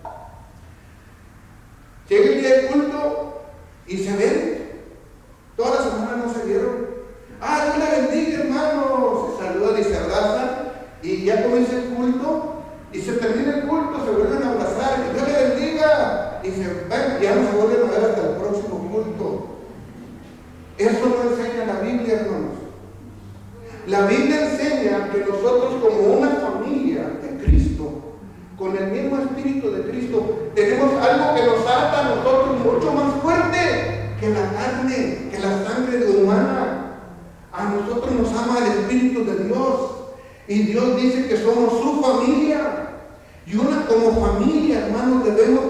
Llega el día de culto y se ven. Todas las semanas no se vieron. ¡Ah, Dios le bendiga, hermanos! Se saludan y se abrazan y ya comienza el culto. Y se termina el culto, se vuelven a abrazar, y Dios le bendiga, y se van, ya no se vuelven a ver hasta el próximo culto. Eso no enseña la Biblia, hermanos. La Biblia enseña que nosotros, como una familia de Cristo, con el mismo espíritu de Cristo, tenemos algo que nos ata a nosotros mucho más fuerte que la carne, que la sangre humana. A nosotros nos ama el Espíritu de Dios. Y Dios dice que somos su familia. Y como familia, hermanos, debemos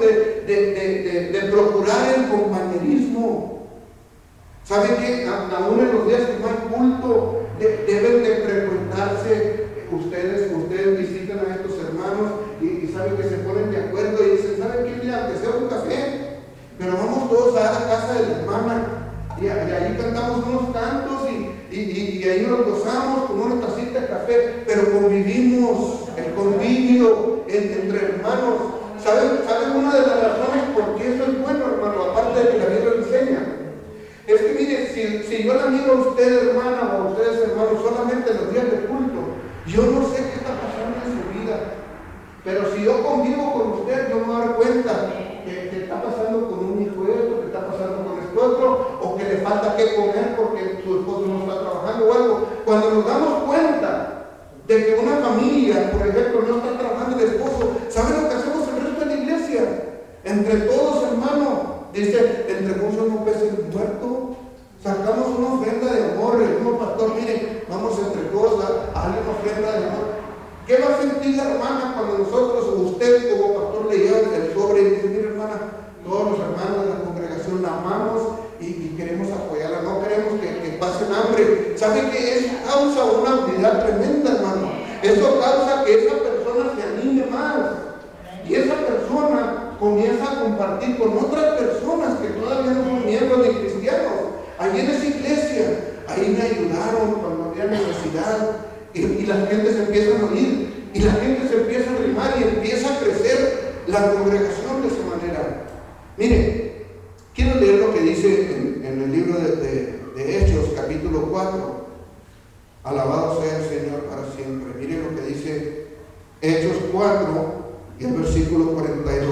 de procurar el compañerismo. ¿Saben qué? Aún en los días que no hay culto, deben de frecuentarse. Ustedes visitan a estos hermanos y saben que se ponen de acuerdo y dicen, ¿saben qué? Mira, aunque sea un café, pero vamos todos a la casa de la hermana. Y ahí cantamos unos cantos y ahí nos gozamos con una tacita de café, pero convivimos, el convivio entre hermanos. ¿Saben una de las razones por qué eso es bueno, hermano? Aparte de que la Biblia lo enseña. Es que mire, si yo la miro a usted, hermana, o a ustedes, hermanos, solamente en los días de culto, yo no sé qué está pasando en su vida. Pero si yo convivo con usted, yo me voy a dar cuenta que está pasando con un hijo esto, que está pasando con esto otro, o que le falta qué comer porque su esposo no está trabajando o algo. Cuando nos damos cuenta de que una familia, por ejemplo, no está trabajando el esposo, ¿saben lo que hacemos el resto de la iglesia? Entre todos, hermano, dice, entre muchos no pesa el muerto. Sacamos una ofrenda de amor, el mismo pastor, mire, vamos entre todos a darle una ofrenda de amor. ¿Qué va a sentir la hermana cuando nosotros o usted como pastor le llevan el sobre y dice, mire hermana, todos los hermanos de la congregación la amamos y queremos apoyarla, no queremos que pasen hambre? ¿Sabe que eso causa una unidad tremenda, hermano? Eso causa que esa persona se anime más y esa persona comienza a compartir con otras personas que todavía no son miembros ni cristianos. Allí en esa iglesia, ahí me ayudaron cuando había necesidad. Y la gente se empieza a oír, y la gente se empieza a arrimar y empieza a crecer la congregación de esa manera. Mire, quiero leer lo que dice en el libro de Hechos, capítulo 4. Alabado sea el Señor para siempre. Mire lo que dice Hechos 4 y el versículo 42.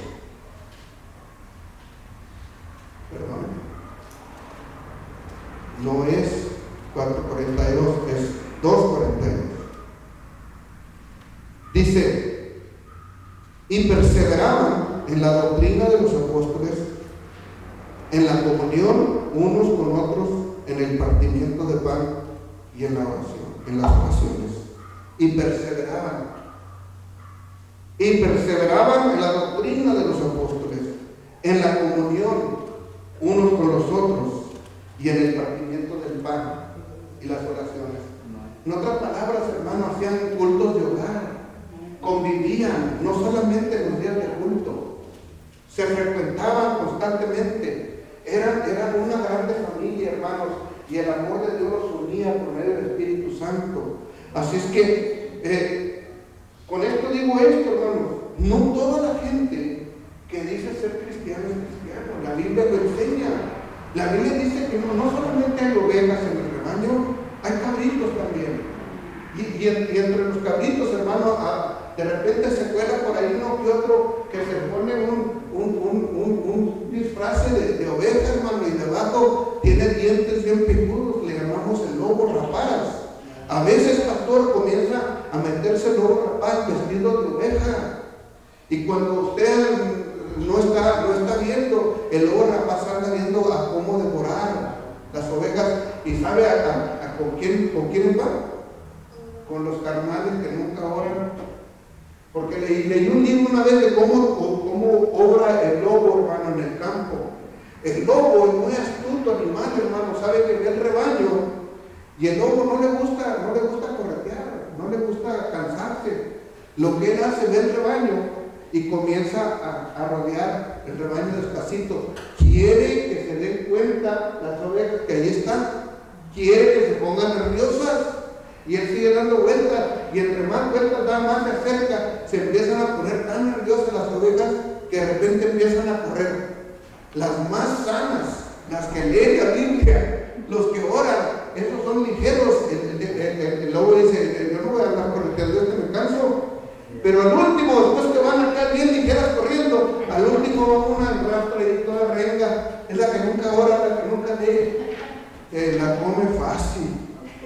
Perdón. No es 4:42, es 2:42. Dice, y perseveraban en la doctrina de los apóstoles, en la comunión unos con otros, en el partimiento de pan y en la oración, en las oraciones. Y perseveraban en la doctrina de los apóstoles, en la comunión unos con los otros y en el partimiento del pan y las oraciones. En otras palabras, hermanos, hacían cultos de hogar, convivían, no solamente en los días de culto, se frecuentaban constantemente, eran una grande familia, hermanos, y el amor de Dios los unía por medio del Espíritu Santo. Así es que, con esto digo esto, hermanos, no toda la gente que dice ser cristiano es cristiano, la Biblia lo enseña. La Biblia dice que no solamente hay ovejas en el rebaño, hay cabritos también. Y entre los cabritos, hermano, de repente se cuela por ahí uno que otro que se pone un disfraz de oveja, hermano, y debajo tiene dientes bien picudos, le llamamos el lobo rapaz. A veces, pastor, comienza a meterse el lobo rapaz vestido de oveja. Y cuando usted no está viendo, el lobo rapaz anda viendo a cómo devorar las ovejas. ¿Y sabe con quién va? Con los carnales que nunca oran. Porque leí un libro una vez de cómo obra el lobo, hermano, en el campo. El lobo es muy astuto animal, hermano, sabe que ve el rebaño y el lobo no le gusta corretear, no le gusta cansarse. Lo que él hace, ve el rebaño y comienza a rodear el rebaño despacito. Quiere que se den cuenta las ovejas que ahí están, quiere que se pongan nerviosas. Y él sigue dando vueltas, y entre más vueltas da, más se acerca, se empiezan a poner tan nerviosas las ovejas que de repente empiezan a correr. Las más sanas, las que leen la Biblia, los que oran, esos son ligeros. El lobo dice, yo no voy a andar corriendo, me canso. Pero al último, después que van acá bien ligeras corriendo, al último va una en rastro y toda renga, es la que nunca ora, la que nunca lee, la come fácil.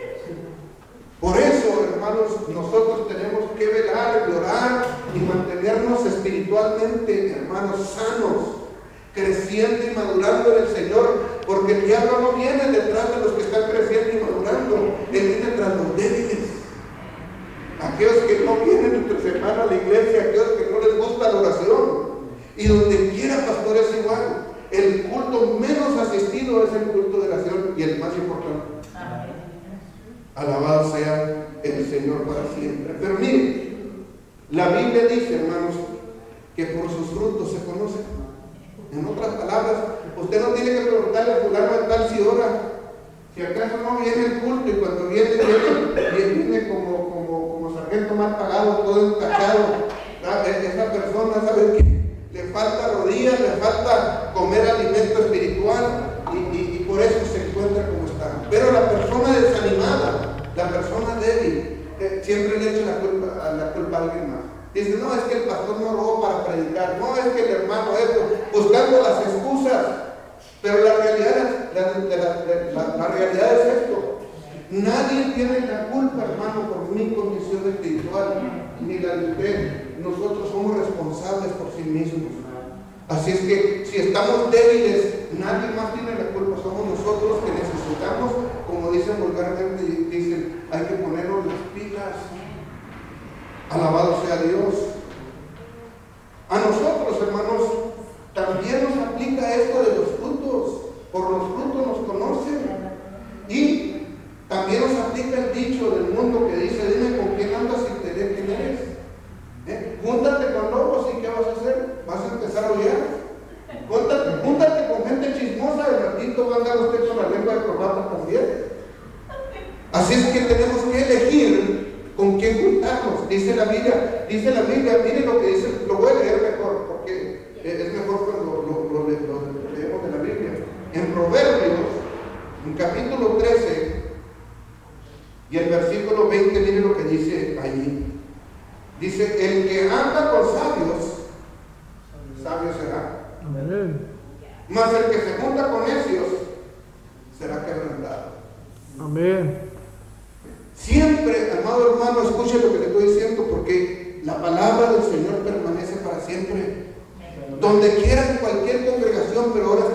Por eso, hermanos, nosotros tenemos que velar, orar y mantenernos espiritualmente, hermanos, sanos, creciendo y madurando en el Señor, porque el diablo no viene detrás de los que están creciendo y madurando, él viene tras los débiles. Aquellos que no vienen entre semana a la iglesia, aquellos que no les gusta la oración. Y donde quiera, pastor, es igual. El culto menos asistido es el culto de oración y el más importante. Alabado sea el Señor para siempre. Pero miren, la Biblia dice, hermanos, que por sus frutos se conocen. En otras palabras, usted no tiene que preguntarle a fulano de tal si ora. Si acaso no viene el culto y cuando viene como sargento mal pagado, todo encachado, esa persona sabe que le falta rodillas, le falta comer alimento espiritual y por eso se encuentra como está. Pero la persona desanimada, la persona débil, siempre le echa la culpa a alguien más. Dice, no, es que el pastor no oró para predicar, no, es que el hermano esto, buscando las excusas. Pero la realidad es esto. Nadie tiene la culpa, hermano, por mi condición espiritual, ni la de usted. Nosotros somos responsables por sí mismos. Así es que si estamos débiles, nadie más tiene la culpa, somos nosotros que necesitamos, como dicen vulgarmente, dicen, hay que ponernos las pilas. Alabado sea Dios. A nosotros, hermanos, también nos aplica esto de los frutos. Por los frutos nos conocen. Y también nos aplica el dicho del mundo que dice, dime con quién andas y te diré quién eres. Júntate con lobos y ¿qué vas a hacer? Vas a empezar a odiar. Júntate con gente chismosa, de ratito va a andar usted con la lengua de corbata también. Así es que tenemos que elegir con quién juntarnos. Dice la Biblia, miren lo que dice, lo voy a leer mejor, porque es mejor cuando lo leemos de la Biblia. En Proverbios, en capítulo 13, y el versículo 20, miren lo que dice allí. Dice, el que anda con sabios, sabio será. Amén. Mas el que se junta con necios, será quebrantado. Amén. Siempre, amado hermano, escuche lo que le estoy diciendo, porque la palabra del Señor permanece para siempre. Donde quiera, en cualquier congregación, pero ahora estamos hablando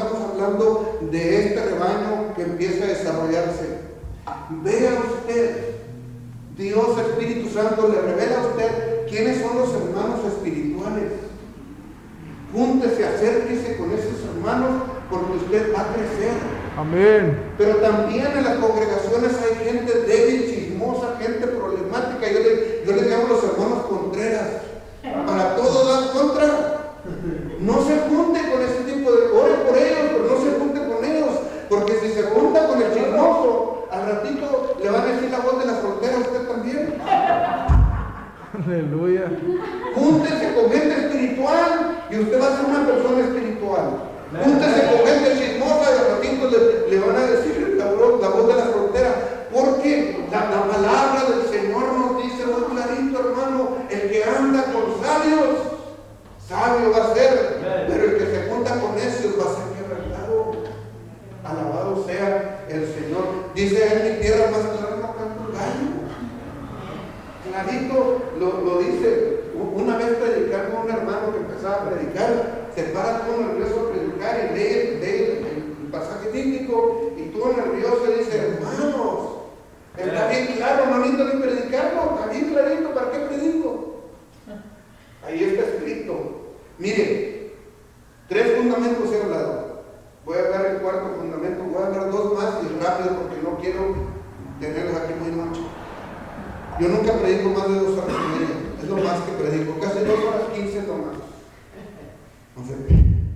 hablando de este rebaño que empieza a desarrollarse. Vea usted, Dios Espíritu Santo le revela a usted quiénes son los hermanos espirituales. Júntese, acérquese con esos hermanos porque usted va a crecer. Amén. Pero también en las congregaciones hay gente débil, chismosa, gente problemática. Yo les llamo los hermanos contreras. Para todo dan contra. No se junte con ese tipo de... Ore por ellos, pero no se junte con ellos. Porque si se junta con el chismoso, al ratito le van a decir la voz de la frontera a usted también. Aleluya. Júntese con gente espiritual y usted va a ser una persona espiritual. Júntese con gente chismosa y al ratito le van a decir la voz de la frontera. Porque la palabra del Señor nos dice muy clarito, hermano, el que anda con sabios, sabio va a ser, pero el que se junta con necios va a ser quebrantado. Alabado sea el Señor. Dice, en mi tierra más clara no canta el gallo. Clarito lo dice. Una vez predicando a un hermano que empezaba a predicar, se para todo nervioso a predicar y lee el pasaje bíblico y todo nervioso y dice, hermanos, está bien claro, no necesito ni predicarlo, está bien clarito, ¿para qué predico? Ahí está escrito. Mire, 3 fundamentos he hablado. Voy a hablar el 4º fundamento, voy a hablar 2 más y rápido porque no quiero tenerlos aquí muy mucho. Yo nunca predico más de 2 horas y media, es lo más que predico, casi 2 horas 15 nomás. No sé.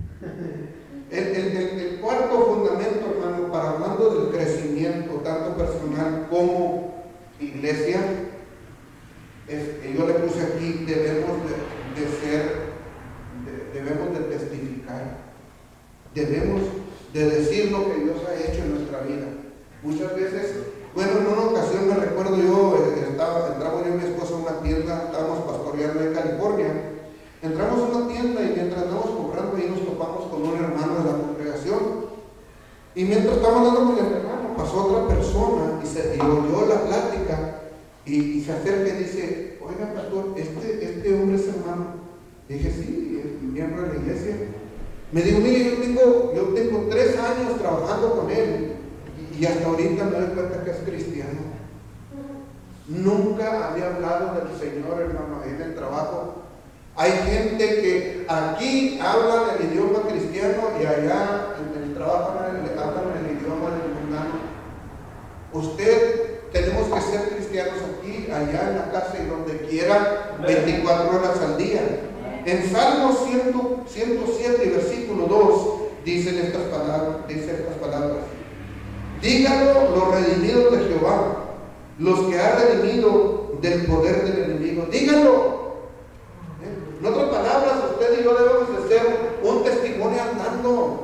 El 4º fundamento, hermano, para hablando del crecimiento, tanto personal como iglesia, yo le puse aquí, debemos de testificar, debemos de decir lo que Dios ha hecho en nuestra vida. Muchas veces, bueno, en una ocasión me recuerdo entramos yo y mi esposa a una tienda, estábamos pastoreando en California, entramos a una tienda y mientras estábamos comprando ahí nos topamos con un hermano de la congregación y mientras estábamos hablando con el hermano pasó otra persona y oyó la plática y se acerca y dice, oiga pastor, este hombre es hermano. Dije, sí, es miembro de la iglesia. Me dijo, mire, yo tengo 3 años trabajando con él y hasta ahorita me doy cuenta que es cristiano. Nunca había hablado del Señor, hermano, ahí en el trabajo. Hay gente que aquí hablan el idioma cristiano y allá en el trabajo hablan el idioma del mundano. Tenemos que ser cristianos aquí, allá en la casa y donde quiera, 24 horas al día. En Salmo 107, versículo 2, dicen estas palabras. Díganlo los redimidos de Jehová, los que ha redimido del poder del enemigo. Díganlo. En otras palabras, usted y yo debemos de ser un testimonio andando.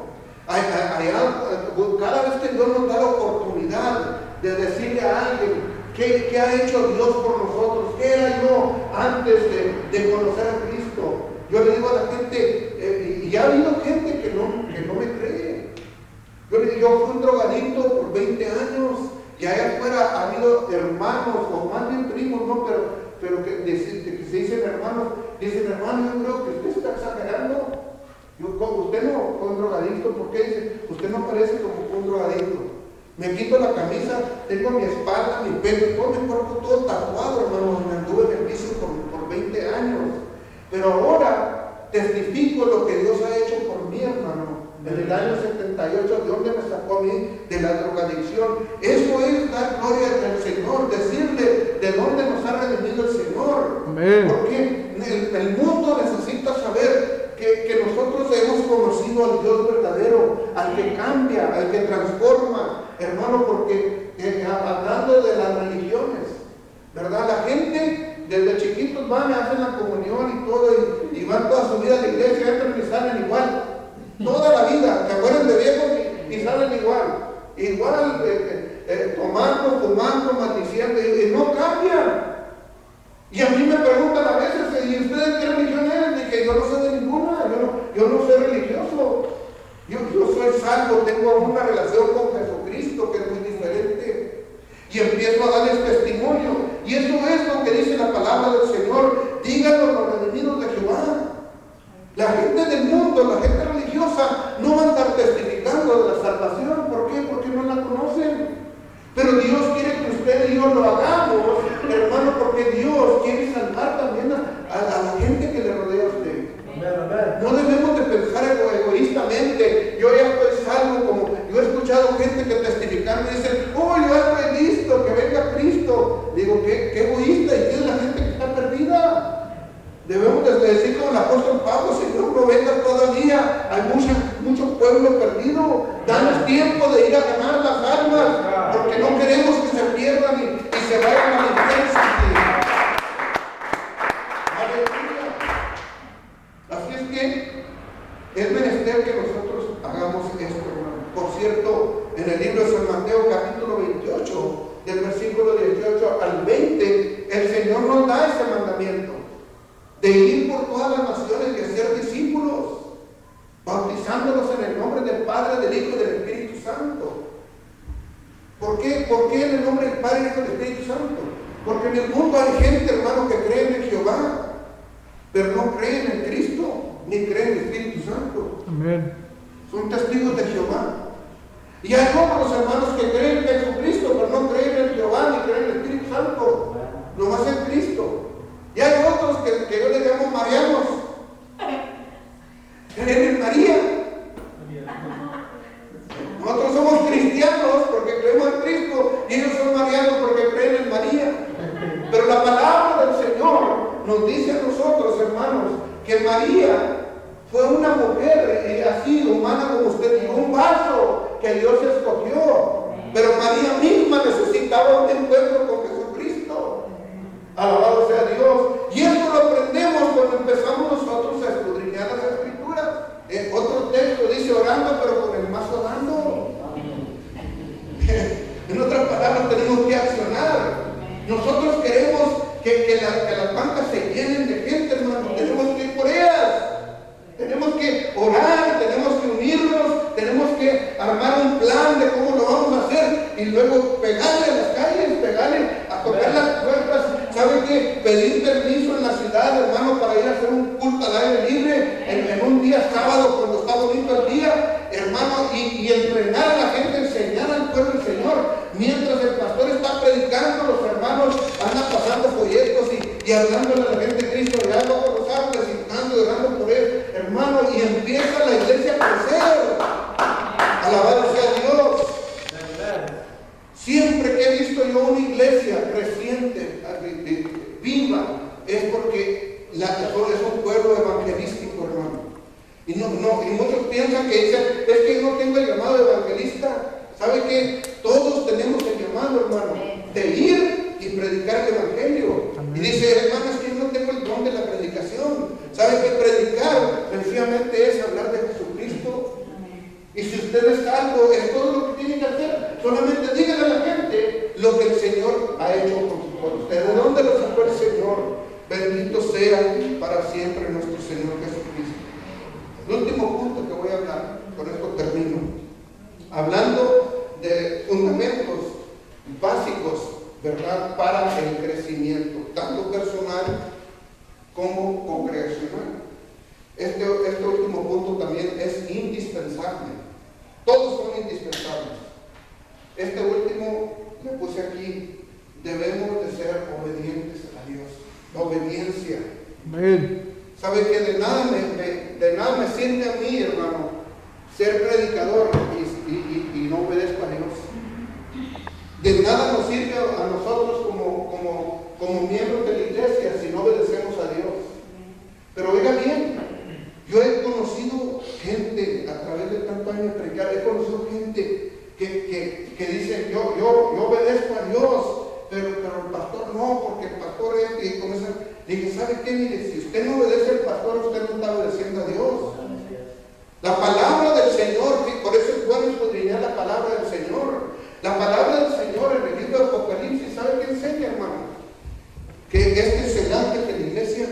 Cada vez que Dios nos da la oportunidad de decirle a alguien qué ha hecho Dios por nosotros, qué era yo antes de conocer a Cristo. Yo le digo a la gente, y ha habido gente que no me cree. Yo fui un drogadicto por 20 años y allá afuera ha habido hermanos, o más bien primos, ¿no? Pero que se dicen hermanos, hermano, yo creo que usted está exagerando. Usted no fue un drogadicto, ¿por qué dice? Usted no parece como un drogadicto. Me quito la camisa, tengo mi espalda, mi pelo, todo mi cuerpo todo tatuado, hermano. Me anduve en el vicio por 20 años. Pero ahora testifico lo que Dios ha hecho por mí, hermano. En el año 78, ¿de dónde me sacó a mí? De la drogadicción. Eso es dar gloria al Señor, decirle de dónde nos ha redimido el Señor. Amén. Porque el mundo necesita saber que nosotros hemos conocido al Dios verdadero, al que cambia, al que transforma, hermano, porque hablando de las religiones, ¿verdad? La gente desde chiquitos van, hacen la comunión y todo, y van toda su vida a la iglesia, entran y salen igual, toda la vida, se acuerdan de viejos y salen igual, tomando, fumando, maldiciendo, y no cambian. Y a mí me preguntan a veces, ¿y ustedes qué religión es? Dije, yo no soy de ninguna, yo no soy religioso. Yo soy salvo, tengo una relación con Jesucristo que es muy diferente. Y empiezo a darles testimonio. Y eso es lo que dice la palabra del Señor. Díganlo los redimidos de Jehová. La gente del mundo, la gente religiosa, no va a estar testificando lo de la salvación. ¿Por qué? Porque no la conocen. Pero Dios quiere que usted y yo lo hagamos, hermano, porque Dios quiere salvar también a la gente que le rodea a usted. No debemos de pensar egoístamente. Yo ya estoy salvo, como yo he escuchado gente que testificar me dicen, oh, yo ya estoy listo, que venga Cristo. Digo, qué egoísta, y tiene la gente que está perdida. Debemos de decir como el apóstol Pablo, Señor, no venga todavía, hay mucho pueblo perdido, danos tiempo de ir a ganar las almas, porque no queremos que se pierdan y se vayan a la iglesia. Aleluya. Así es que es menester que nosotros hagamos esto, hermano. Por cierto, en el libro de San Mateo, capítulo 28, del versículo 18 al 20, el Señor nos da ese mandamiento de ir por todas las naciones y hacer discípulos, bautizándolos en el nombre del Padre, del Hijo y del Espíritu Santo. ¿Por qué? ¿Por qué en el nombre del Padre, del Hijo y del Espíritu Santo? Porque en el mundo hay gente, hermano, que creen en Jehová, pero no creen en Cristo, ni creen en el Espíritu Santo. Amén. Son testigos de Jehová. Y hay otros hermanos que creen en Jesucristo, pero no creen en Jehová, ni creen en el Espíritu Santo. Nomás en Cristo. Y hay otros que yo les llamo marianos. Creen en María. Nosotros somos cristianos porque creemos en Cristo, y ellos son marianos porque creen en María. Pero la palabra del Señor nos dice a nosotros, hermanos, que María fue una mujer así, humana como usted, y un vaso que Dios escogió. Pero María misma necesitaba un encuentro con Jesucristo. Alabado sea Dios. Y esto lo aprendemos cuando empezamos nosotros a escudriñar las Escrituras. Otro texto dice orando, pero con el mazo dando. En otras palabras, tenemos que accionar. Nosotros queremos que las bancas se llenen de gente, hermano. Tenemos que ir por ellas. Tenemos que orar, tenemos que unirnos, tenemos que armar un plan de cómo lo vamos a hacer y luego pegarle a las calles, pegarle a tocar las puertas. ¿Sabe qué? Pedir permiso en la ciudad, hermano, para ir a hacer un culto al aire libre en un día sábado cuando está bonito el día, hermano, y entrenar a la gente, enseñar al pueblo del Señor. Mientras el pastor está predicando, los hermanos andan pasando folletos y hablándole a la gente de Cristo, orando por los árboles, y orando por él, hermano, y empieza la iglesia a crecer. Alabado sea Dios. Siempre que he visto yo una iglesia creciente, viva, es porque es un pueblo evangelístico, hermano. Y muchos piensan que dicen, es que yo no tengo el llamado de evangelista. ¿Sabe qué? Todos tenemos el llamado, hermano, de ir y predicar el evangelio. Y dice, hermano, es que yo no tengo el don de la predicación. ¿Sabe qué? Predicar sencillamente es hablar de Jesucristo. Y si usted es salvo, es todo lo que tiene que hacer. Solamente dígale a la gente lo que el Señor ha hecho por usted. ¿De dónde lo sacó el Señor? Bendito sea para siempre nuestro Señor Jesucristo. El último punto que voy a hablar, con esto termino, hablando de fundamentos básicos, ¿verdad?, para el crecimiento, tanto personal como congregacional. Este último punto también es indispensable. Todos son indispensables. Este último le puse aquí, debemos de ser obedientes a Dios. Obediencia. Amén. ¿Sabe que de nada me sirve a mí, hermano, ser predicador y no obedezco a Dios? De nada nos sirve a nosotros como miembros de la iglesia si no obedecemos a Dios. Pero oiga bien, yo he conocido gente a través de tantos años de predicar, he conocido gente que dice, yo obedezco a Dios, pero el pastor no, porque el pastor es, y comienza. Dije, ¿sabe qué? Mire, si usted no obedece al pastor, usted no está obedeciendo a Dios. La palabra del Señor, por eso es bueno escudriñar la palabra del Señor. La palabra del Señor en el libro de Apocalipsis, ¿sabe qué enseña, hermano? Que este es el ángel de la iglesia.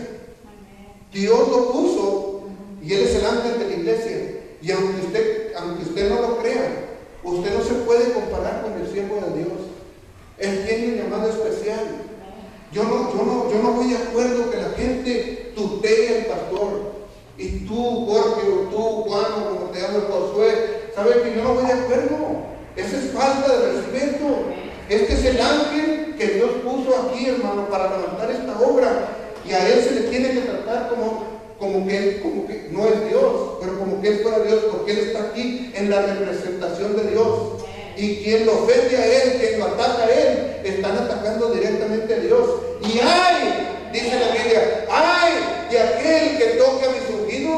Dios lo puso y Él es el ángel de la iglesia. Y aunque usted no lo crea, usted no se puede comparar con el siervo de Dios. Él tiene un llamado especial. Yo no voy de acuerdo que la gente tutee al pastor. Y tú, Jorge, o tú, Juan, o como te llamo, Josué, ¿sabe que yo no voy de acuerdo? Esa es falta de respeto. Este es el ángel que Dios puso aquí, hermano, para levantar esta obra. Y a él se le tiene que tratar como que no es Dios, pero como que él fuera Dios, porque él está aquí en la representación de Dios. Y quien lo ofende a él, quien lo ataca a él, están atacando directamente a Dios. Y ay, dice la Biblia, ay de aquel que toque a mis ungidos.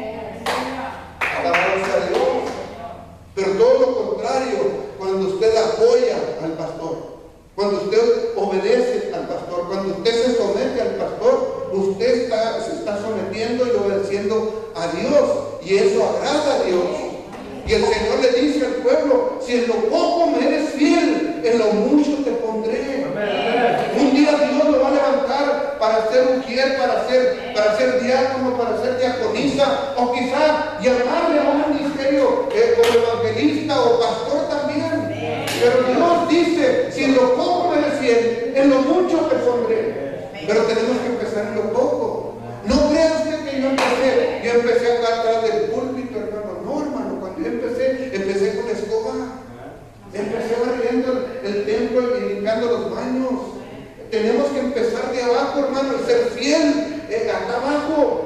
Alabado sea Dios. Pero todo lo contrario, cuando usted apoya al pastor, cuando usted obedece al pastor, cuando usted se somete al pastor, usted se está sometiendo y obedeciendo a Dios, y eso agrada a Dios. Y el Señor le dice al pueblo: si en lo poco me eres fiel, en lo mucho te pondré. Un día Dios lo va a levantar para ser mujer, para ser diácono, para ser diaconisa, o quizá llamarle a un ministerio como evangelista o pastor también. Pero Dios dice: si en lo poco me eres fiel, en lo mucho te pondré. Pero tenemos que empezar en lo poco. No crea usted que yo empecé acá atrás del púlpito, hermano. No, hermano, cuando yo empecé con la escoba. Empecé barriendo el templo y limpiando los baños. Tenemos que empezar de abajo, hermano, y ser fiel acá abajo.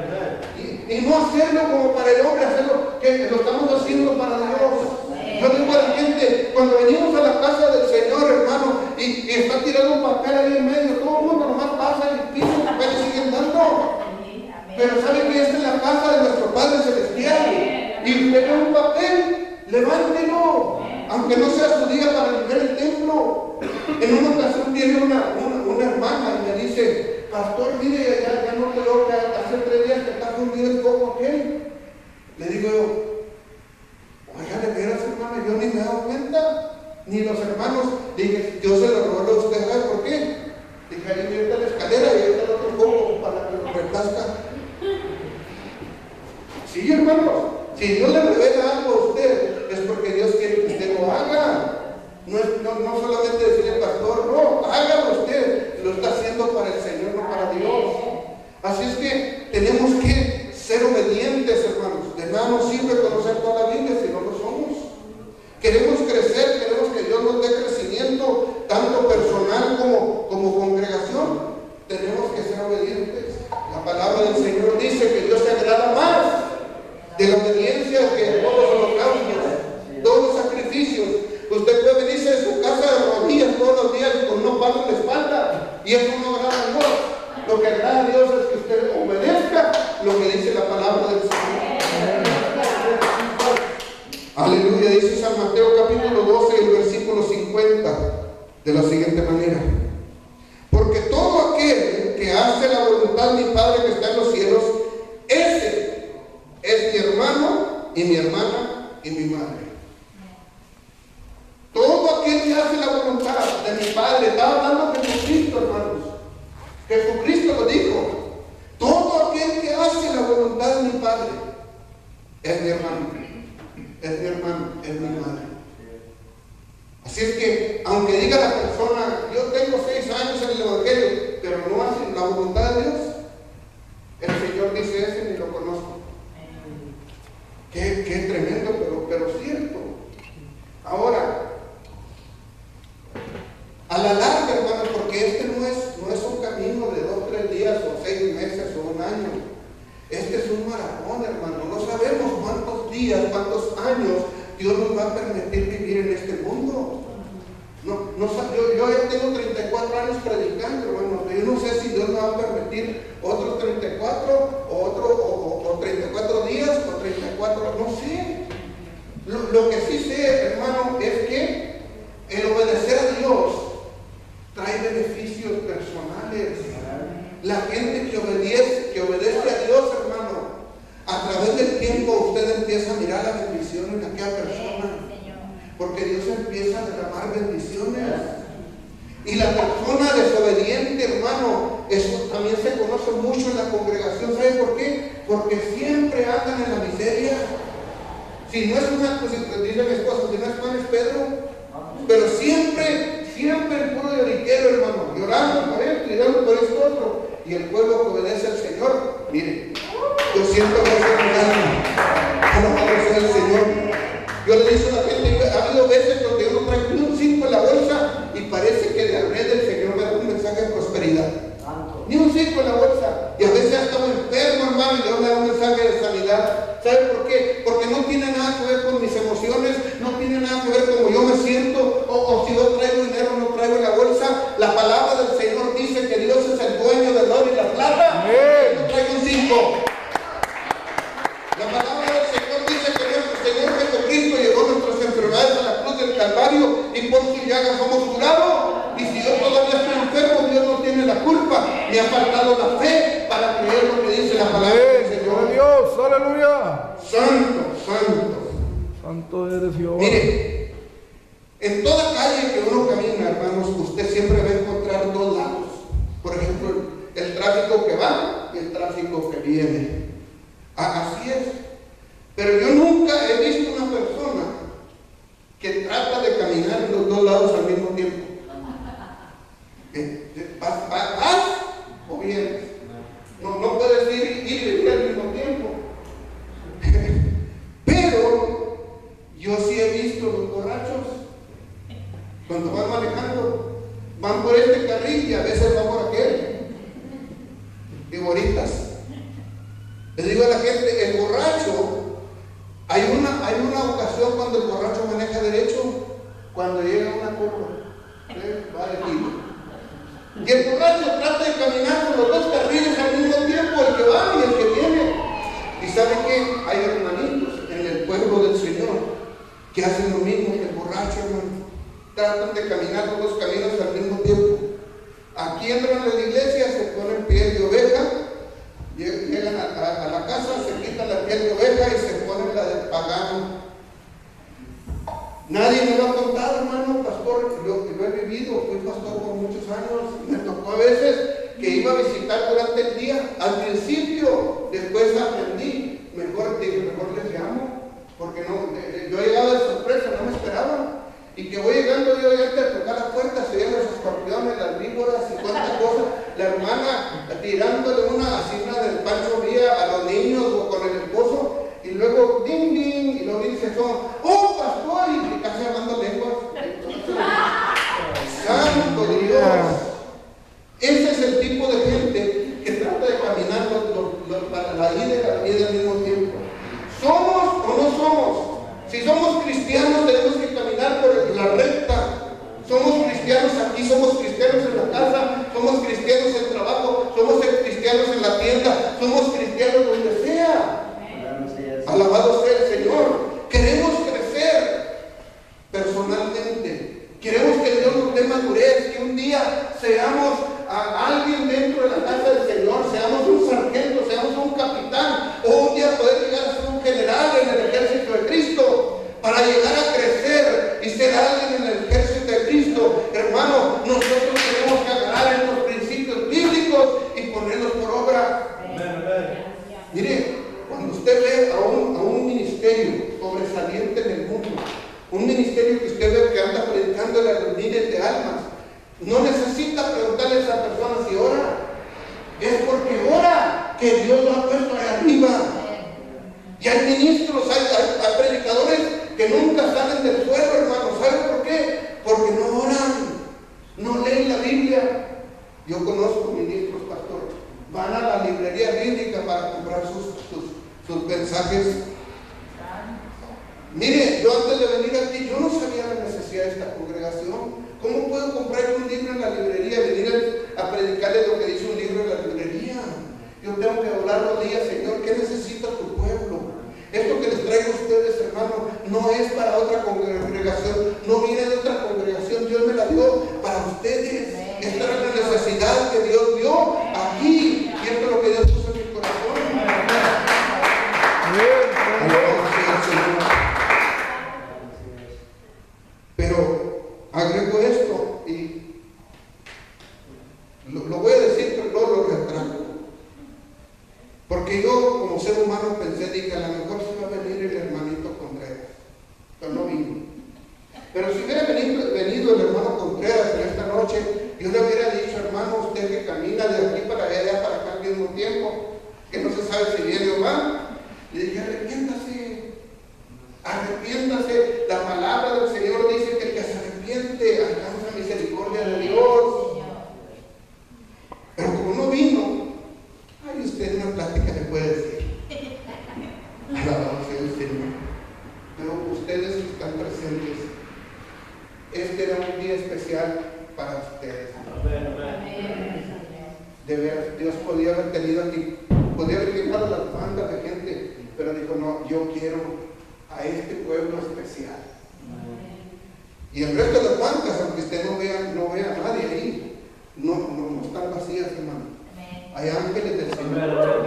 Y no hacerlo como para el hombre, hacerlo que lo estamos haciendo para Dios. Yo digo a la gente, cuando venimos a la casa del Señor, hermano, y está tirando un papel ahí en medio, todo el mundo nomás pasa y pisa el papel y siguen dando. Pero sabe que esta es la casa de nuestro Padre Celestial. Y usted ve un papel, levántelo, aunque no sea su día para limpiar el templo. En una ocasión viene una hermana y me dice: pastor, mire, ya no te veo, que hace 3 días que está fundido el foco aquel. Le digo yo: oiga, de veras, hermano, yo ni me he dado cuenta, ni los hermanos. Dije: Dios se lo robó a usted, ¿sabes por qué? Dije: ahí viene la escalera y ahí está el otro foco para que lo replazca. Sí, hermanos, si Dios le revela algo a usted, es porque Dios quiere que usted lo haga. No solamente decirle: pastor, no, hágalo usted. Lo está haciendo para el Señor, no para Dios. Así es que tenemos que ser obedientes, hermanos. De nada nos sirve conocer toda la Biblia si no lo somos. Queremos crecer, queremos que Dios nos dé crecimiento, tanto personal como congregación. Tenemos que ser obedientes. La palabra del Señor dice que Dios se agrada más de la obediencia que todos los holocaustos, todos los sacrificios. Usted puede venirse de su casa de rodillas todos los días con unos palos en la espalda, y eso no agrada a Dios. Lo que agrada a Dios es que usted obedezca lo que dice la palabra del Señor. Aleluya. Dice San Mateo capítulo 12, el versículo 50, de la siguiente manera: porque todo aquel que hace la voluntad de mi Padre que está en los cielos, ese es mi hermano y mi hermana y mi madre. Todo aquel que hace la voluntad de mi Padre, estaba hablando de Jesucristo, hermanos. Jesucristo lo dijo: todo aquel que hace la voluntad de mi Padre es mi hermano, es mi hermano, es mi madre. Así es que, aunque diga la persona: yo tengo 6 años en el Evangelio, pero no hace la voluntad de Dios, el Señor dice: ese ni lo conozco. Qué tremendo, pero cierto. Ahora, a la larga, hermano, porque este no es un camino de 2, 3 días o 6 meses o un año. Este es un maratón, hermano. No sabemos cuántos días, cuántos años Dios nos va a permitir vivir en este mundo. Yo ya tengo 34 años predicando, hermano. Yo no sé si Dios me va a permitir otros 34 o 34 días o 34, no sé. Lo que sí sé, hermano, es que el obedecer a Dios trae beneficios personales. La gente que obedece a Dios, hermano, a través del tiempo usted empieza a mirar la bendición en aquella persona, porque Dios empieza a derramar bendiciones. Y la persona desobediente, hermano, eso también se conoce mucho en la congregación. ¿Sabe por qué? Porque siempre andan en la miseria. Si no es una, pues dice mi esposa, si no es pan es Pedro. Pero siempre el puro lloriquero, hermano, llorando por esto y llorando por esto otro. Y el pueblo que obedece al Señor, mire, yo siento que es un alma. Alabado sea el Señor. habido veces donde yo no traigo ni un 5 en la bolsa y parece que de red del Señor me da un mensaje de prosperidad. Ni un 5 en la bolsa. Y a veces ya estamos enfermos, hermano, y Dios me da un mensaje de sanidad. ¿Sabe por qué? Porque no tiene nada que ver con mis emociones, no tiene nada que ver con cómo yo me siento, o si yo traigo dinero o no traigo en la bolsa. La palabra del Señor dice que Dios es el dueño del oro y la plata. Yo no traigo un 5. La palabra del Señor dice que nuestro Señor Jesucristo llevó nuestras enfermedades a la cruz del Calvario y por su llaga somos curados. Y si yo todavía estoy enfermo, Dios no tiene la culpa. Me ha faltado la fe para creer lo que dice la palabra del Señor. Dios, aleluya. Santo, santo. Santo eres Dios. Mire, en toda calle que uno camina, hermanos, usted siempre va a encontrar dos lados. Por ejemplo, el tráfico que va y el tráfico que viene. Así es. Pero yo nunca he visto una persona que trata de caminar en los dos lados al mismo tiempo. ¿Vas o vienes? No puedes ir y venir al mismo tiempo. Pero yo sí he visto los borrachos cuando van manejando, van por este carril y a veces van por aquel. Y bonitas. Les digo a la gente, el borracho, hay una ocasión cuando el borracho maneja derecho, cuando llega a una curva, va de tiro. Y el borracho trata de caminar por los dos carriles al mismo tiempo, el que va y el que viene. Y saben que hay hermanitos en el pueblo del Señor que hacen lo mismo que el borracho, hermano. Tratan de caminar los dos caminos al mismo tiempo. Aquí entran a la iglesia, se ponen piel de oveja, llegan a la casa, se quitan la piel de oveja y se ponen la del pagano. Nadie me lo ha contado, hermano, pastor. Yo he vivido, fui pastor por muchos años. Me tocó a veces que iba a visitar durante el día. Al principio, después aprendí, mejor les llamo, porque no, yo llegaba de sorpresa, no me esperaban. Y que voy llegando yo ya a tocar la puerta, se ven los escorpiones, las víboras y cuántas cosas. La hermana tirándole una asina del Pancho Villa a los niños o con el esposo. Y luego, ding, ding, y luego dice, ¡oh, pastor! Y casi hablando lenguas. ¡Santo Dios! Ese es el tipo de gente que trata de caminar para la ida y la vida al mismo tiempo. ¿Somos o no somos? Si somos cristianos, tenemos que caminar por la recta. Somos cristianos aquí, somos cristianos en la casa, somos cristianos en el trabajo, somos cristianos en la tienda, somos cristianos donde sea. Alabado sea el Señor. Queremos crecer personalmente. Queremos que Dios nos dé madurez, que un día seamos alguien dentro de la casa del Señor, seamos un sargento, seamos un capitán, o un día poder llegar a ser un general en el ejército de Cristo, para llegar a crecer y ser alguien en el ejército de Cristo. Hermano, nosotros tenemos que agarrar estos principios bíblicos y ponerlos por obra. Mire, cuando usted ve a un ministerio sobresaliente en el mundo, un ministerio que usted ve que anda predicándole a los miles de almas, no necesita preguntarle a esa persona si ora. Es porque ora que Dios lo ha puesto ahí arriba. Y hay ministros, hay predicadores que nunca salen del suelo, hermano. ¿Saben por qué? Porque no oran, no leen la Biblia. Yo conozco ministros, pastor, van a la librería bíblica para comprar sus mensajes. Mire, yo antes de venir aquí, yo no sabía la necesidad de esta congregación. ¿Cómo puedo comprar un libro en la librería, venir a predicarle lo que dice un libro en la librería? Yo tengo que doblar los días, Señor, ¿qué necesita tu pueblo? Esto que les traigo a ustedes, hermano, no es para otra congregación, no viene de otra congregación, Dios me la dio para ustedes. Esta era la necesidad que Dios dio aquí, y esto es lo que Dios puso en mi corazón. Pero agrego esto y lo voy a decir, pero no lo retracto. Porque yo, como ser humano, pensé, dije, a lo mejor se va a venir el hermanito Contreras, pero no vino. Pero si hubiera venido el hermano Contreras en esta noche, yo le hubiera dicho, hermano, usted que camina de aquí para allá, para acá al mismo tiempo, que no se sabe si viene o va, le dije, arrepiéntase. La palabra del Señor este era un día especial para ustedes. De veras, Dios podía haber tenido aquí, podía haber llenado las bandas de gente, pero dijo, no, yo quiero a este pueblo especial. Y el resto de las bancas, aunque usted no vea a nadie ahí, no están vacías, hermano. Hay ángeles del Señor.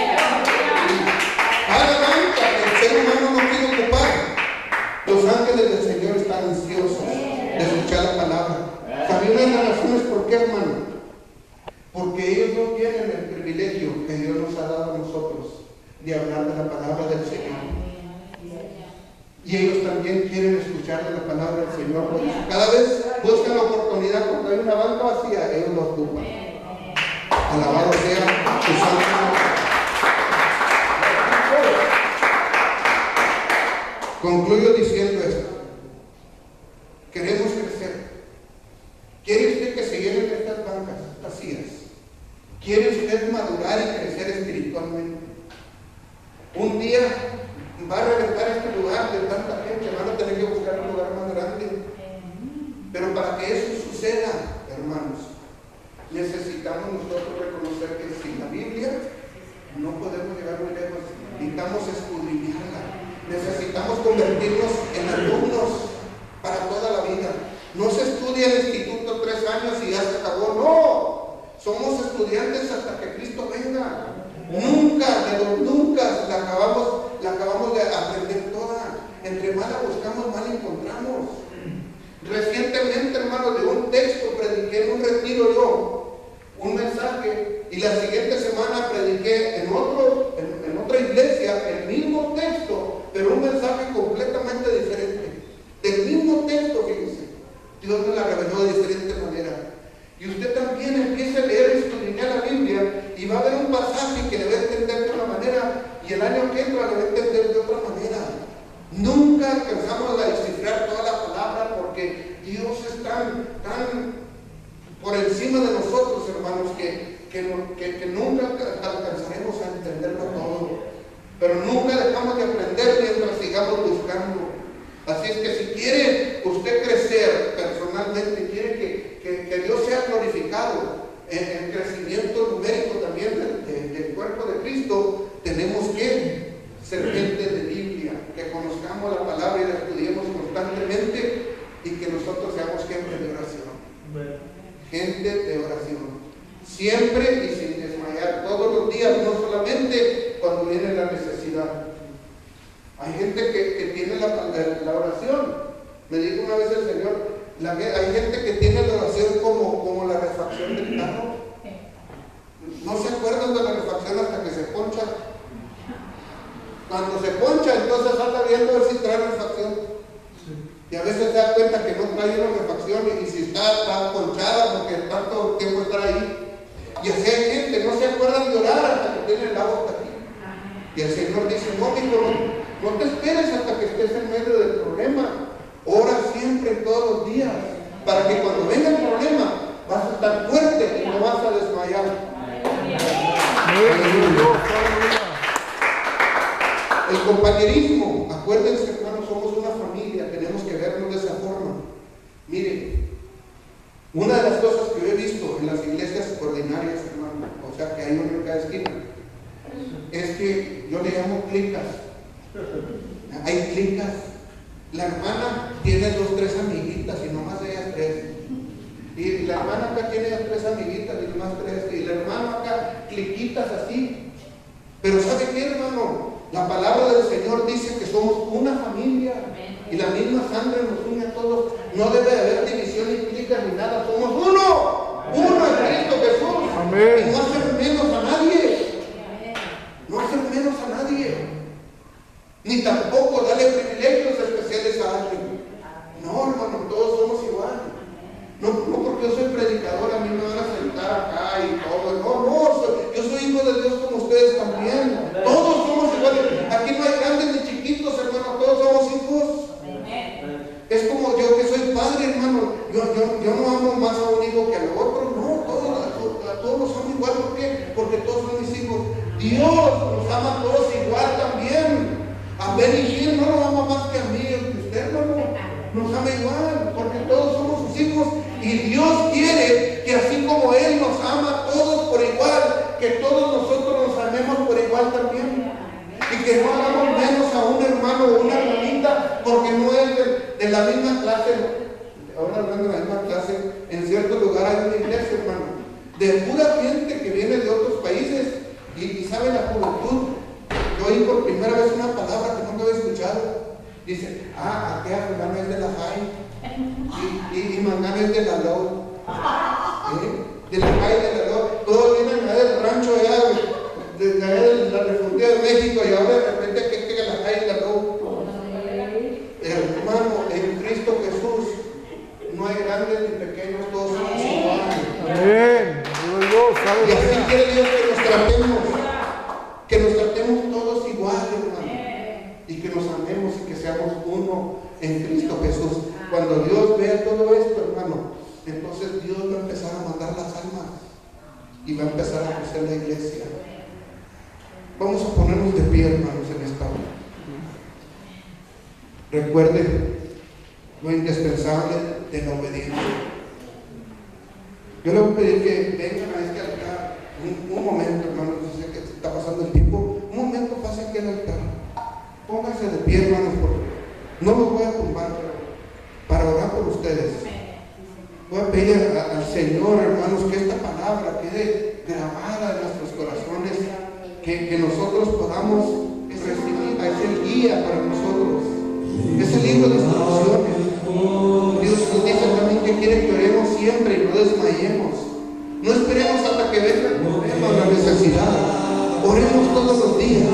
Cada banca que el ser humano no quiere ocupar, los ángeles del Señor están ansiosos de escuchar la palabra. ¿Sabía una de las razones por qué, hermano? Porque ellos no tienen el privilegio que Dios nos ha dado a nosotros de hablar de la palabra del Señor. Y ellos también quieren escuchar de la palabra del Señor. Cada vez buscan la oportunidad cuando hay una banca vacía, ellos lo ocupan. Alabado sea su santo nombre. Concluyo diciendo esto. Queremos crecer. ¿Quiere usted que se llenen estas bancas vacías? ¿Quiere usted madurar y crecer espiritualmente? Un día va a reventar este lugar de tanta gente, van a tener que buscar un lugar más grande. Pero para que eso suceda, hermanos, necesitamos nosotros reconocer que sin la Biblia no podemos llegar muy lejos. Necesitamos escudriñarla. Necesitamos convertirnos en alumnos para toda la vida. No se estudia en el instituto 3 años y ya se acabó. No. Somos estudiantes hasta que Cristo venga. Nunca la acabamos de aprender toda. Entre más la buscamos, más la encontramos. Recientemente, hermanos, de un texto prediqué en un retiro yo, un mensaje, y la siguiente semana prediqué en otra iglesia el mismo texto, pero un mensaje completamente diferente. Del mismo texto, fíjense. Dios me la reveló de diferente manera. Y usted también empieza a leer y estudiar la Biblia y va a haber un pasaje que le va a entender de una manera y el año que entra le va a entender de otra manera. Nunca alcanzamos a descifrar toda la palabra porque Dios es tan por encima de nosotros, hermanos, que nunca alcanzaremos a entenderlo todo. Pero nunca dejamos de aprender mientras sigamos buscando. Así es que si quiere usted crecer personalmente, quiere que Dios sea glorificado en el crecimiento numérico también del cuerpo de Cristo, tenemos que ser gente de Biblia, que conozcamos la palabra y la estudiemos constantemente y que nosotros seamos gente de oración. Gente de oración. Siempre y sin desmayar, todos los días, no solamente cuando viene la necesidad. Hay gente que tiene la oración. Me dijo una vez el Señor, hay gente que tiene la oración como la refacción del carro. No se acuerdan de la refacción hasta que se poncha. Cuando se poncha, entonces anda viendo a ver si trae refacción. Y a veces se da cuenta que no trae una refacción y si está ponchada porque tanto tiempo estar ahí. Y así hay gente, no se acuerdan de orar hasta que tienen el agua hasta aquí. Y el Señor dice, no, hijo, no te esperes hasta que estés en medio del problema. Ora siempre, todos los días, para que cuando venga el problema vas a estar fuerte y no vas a desmayar. El compañerismo, acuérdense, hermanos, somos una familia, tenemos que vernos de esa forma. Miren, una de las cosas que yo he visto en las iglesias ordinarias, hermano, o sea que hay uno en cada esquina, es que yo le llamo clicas. Hay clicas. La hermana tiene 2 o 3 amiguitas y nomás ellas 3. Y la hermana acá tiene 3 amiguitas y nomás 3. Y el hermano acá, cliquitas así. Pero ¿sabe qué, hermano? La palabra del Señor dice que somos una familia. Y la misma sangre nos une a todos. No debe de haber división ni clicas ni nada. Somos uno. Uno en Cristo Jesús. Amén. Y no hacer menos a nadie. No hacer menos a nadie. Ni tampoco darle privilegios especiales a alguien. No, hermano, todos somos igual. No porque yo soy predicador, a mí me van a sentar acá y todo. No, yo soy hijo de Dios como ustedes también. Todos somos iguales. Aquí no hay grandes ni chiquitos, hermano, todos somos hijos. Es como yo que soy padre, hermano. Yo no amo más a un hijo que al otro. No, todos los amo igual. ¿Por qué? Porque todos son mis hijos. Dios nos ama a todos igual también. A Ben y Gil no lo ama más que a mí, que usted, hermano. Nos ama igual, porque todos somos sus hijos y Dios quiere que así como Él nos ama a todos por igual, que todos nosotros nos amemos por igual también. Y que no hagamos menos a un hermano o una hermanita porque no es de la misma clase. Ahora hablando de la misma clase, en cierto lugar hay una iglesia, hermano, de pura gente que viene de otros países y sabe la juventud. Yo oí por primera vez una palabra que nunca había escuchado. Dice, aquella fulana es de la High y Mangana es de la Low. De la High y de la Low. Todos vienen allá del rancho allá de la Refundida de México y ahora de repente que la High y la Low. Hermano, en Cristo Jesús no hay grandes ni pequeños, todos somos iguales. Amén. Y así quiere Dios que nos tratemos todos igual, hermano. Y que nos amemos y que seamos uno en Cristo Jesús. Cuando Dios vea todo esto, hermano, entonces Dios va a empezar a mandar las almas y va a empezar a crecer la iglesia. Vamos a ponernos de pie, hermanos, en esta hora. Recuerden lo indispensable de la obediencia. Yo le voy a pedir que vengan a este altar un momento, hermanos. Yo sé que está pasando el tiempo. Un momento, pasen aquí al altar. Pónganse de pie, hermanos, porque no los voy a tumbar, pero para orar por ustedes. Voy a pedir al Señor, hermanos, que esta palabra quede grabada en nuestros corazones, que nosotros podamos recibir, es el guía para nosotros, es el libro de instrucciones. Dios nos dice también que quiere que oremos siempre y no desmayemos. No esperemos hasta que venga el problema o la necesidad. Oremos todos los días.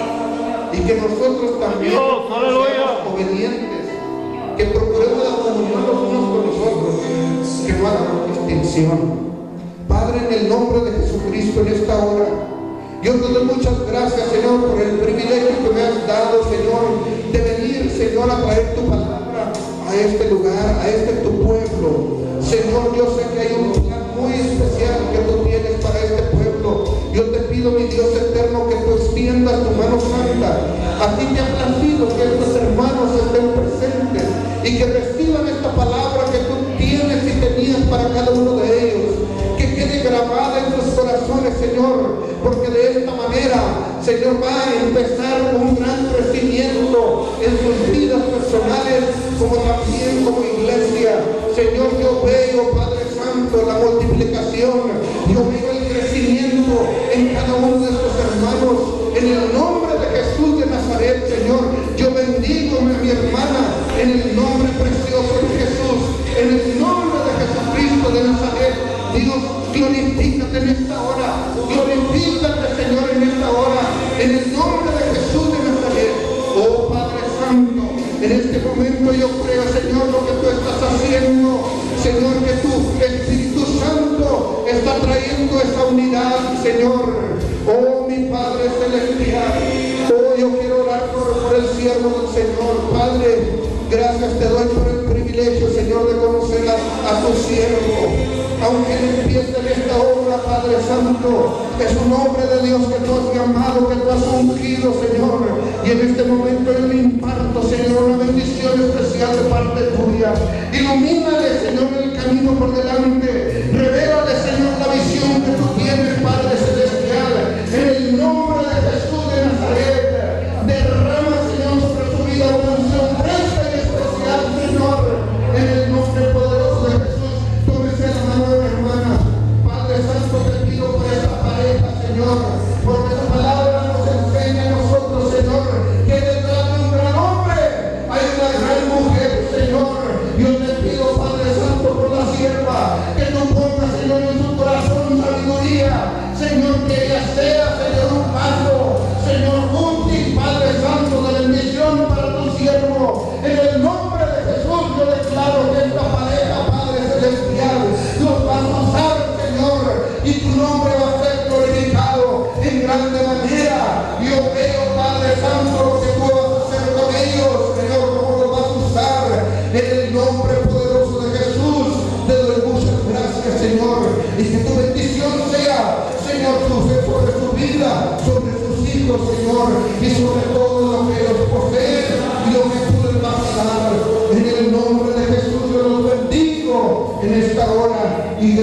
Y que nosotros también seamos obedientes, que procuremos la comunión los unos con los otros, que no hagamos distinción. Padre, en el nombre de Jesucristo, en esta hora, yo te doy muchas gracias, Señor, por el privilegio que me has dado, Señor, de venir, Señor, a traer tu palabra a este lugar, a este tu pueblo. Señor, yo sé que hay un plan muy especial que tú tienes para este pueblo. Yo te pido, mi Dios eterno, que tú extiendas tu mano santa. A ti te ha placido que estos hermanos estén presentes y que reciban esta palabra que tú tienes y tenías para cada uno de ellos. Que quede grabada en sus corazones, Señor, porque de esta manera, Señor, va a empezar un gran crecimiento en sus vidas personales, como también como iglesia. Señor, yo veo, Padre Santo, la multiplicación, yo veo el crecimiento en cada uno de estos hermanos. En el nombre de Jesús de Nazaret, Señor, yo bendigo a mi hermana en el nombre precioso de Jesús, en el nombre de Jesucristo de Nazaret. Dios, glorifícate en esta hora, glorifícate, Señor, en esta hora, en el nombre de Jesús de Nazaret. Oh Padre Santo, en este momento yo creo, Señor, lo que tú estás haciendo, Señor, que tu Espíritu Santo está trayendo esa unidad, Señor. Oh mi Padre Celestial, oh yo quiero orar por el siervo del Señor. Padre, gracias te doy por el privilegio, Señor, de conocer a tu siervo. Aunque él empiece en esta obra, Padre Santo, es un hombre de Dios que tú has llamado, que tú has ungido, Señor. Y en este momento yo le imparto, Señor, una bendición especial de parte tuya. Ilumínale, Señor, el camino por delante. Revélale, Señor, la visión que tú tienes, Padre Celestial. En el nombre de Jesús de Nazaret, derrama, Señor, sobre su vida una unción fresca y especial, Señor. En el nombre poderoso de Jesús, tómese la mano de mi hermana. Padre Santo, te pido por esta pareja, Señor, porque tu palabra nos enseña a nosotros, Señor, que detrás de un gran hombre hay una gran mujer, Señor. Yo te pido, Padre Santo, por la sierva, que tú pongas, Señor, en su corazón sabiduría, Señor, que ella sea, Señor, un paso, Señor, útil, Padre Santo, de bendición para tu siervo. En el nombre de Jesús yo declaro que esta pareja, Padre Celestial, los vas a usar, Señor, y tu nombre va a ser glorificado en grande manera. Yo veo, Padre Santo, lo que tú vas a hacer con ellos, Señor, cómo los vas a usar. En el nombre poderoso de Jesús te doy muchas gracias, Señor, y que tu bendición sea, Señor, sobre su vida, sobre sus hijos, Señor, y sobre todo lo que ellos poseen y lo que tú les vas a dar. En el nombre de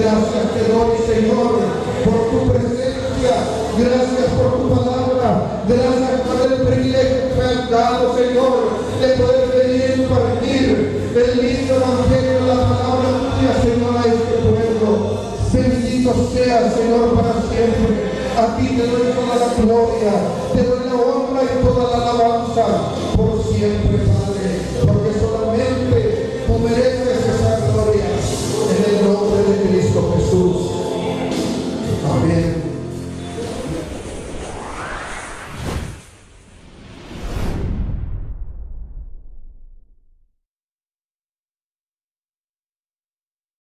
Gracias te doy, Señor, por tu presencia. Gracias por tu palabra. Gracias por el privilegio que me has dado, Señor, de poder venir y compartir el mismo evangelio, la palabra tuya, Señor, a este pueblo. Bendito sea, Señor, para siempre. A ti te doy toda la gloria, te doy la honra y toda la alabanza por siempre, Padre, porque solamente tú mereces esa gloria en el nombre de Cristo Jesús.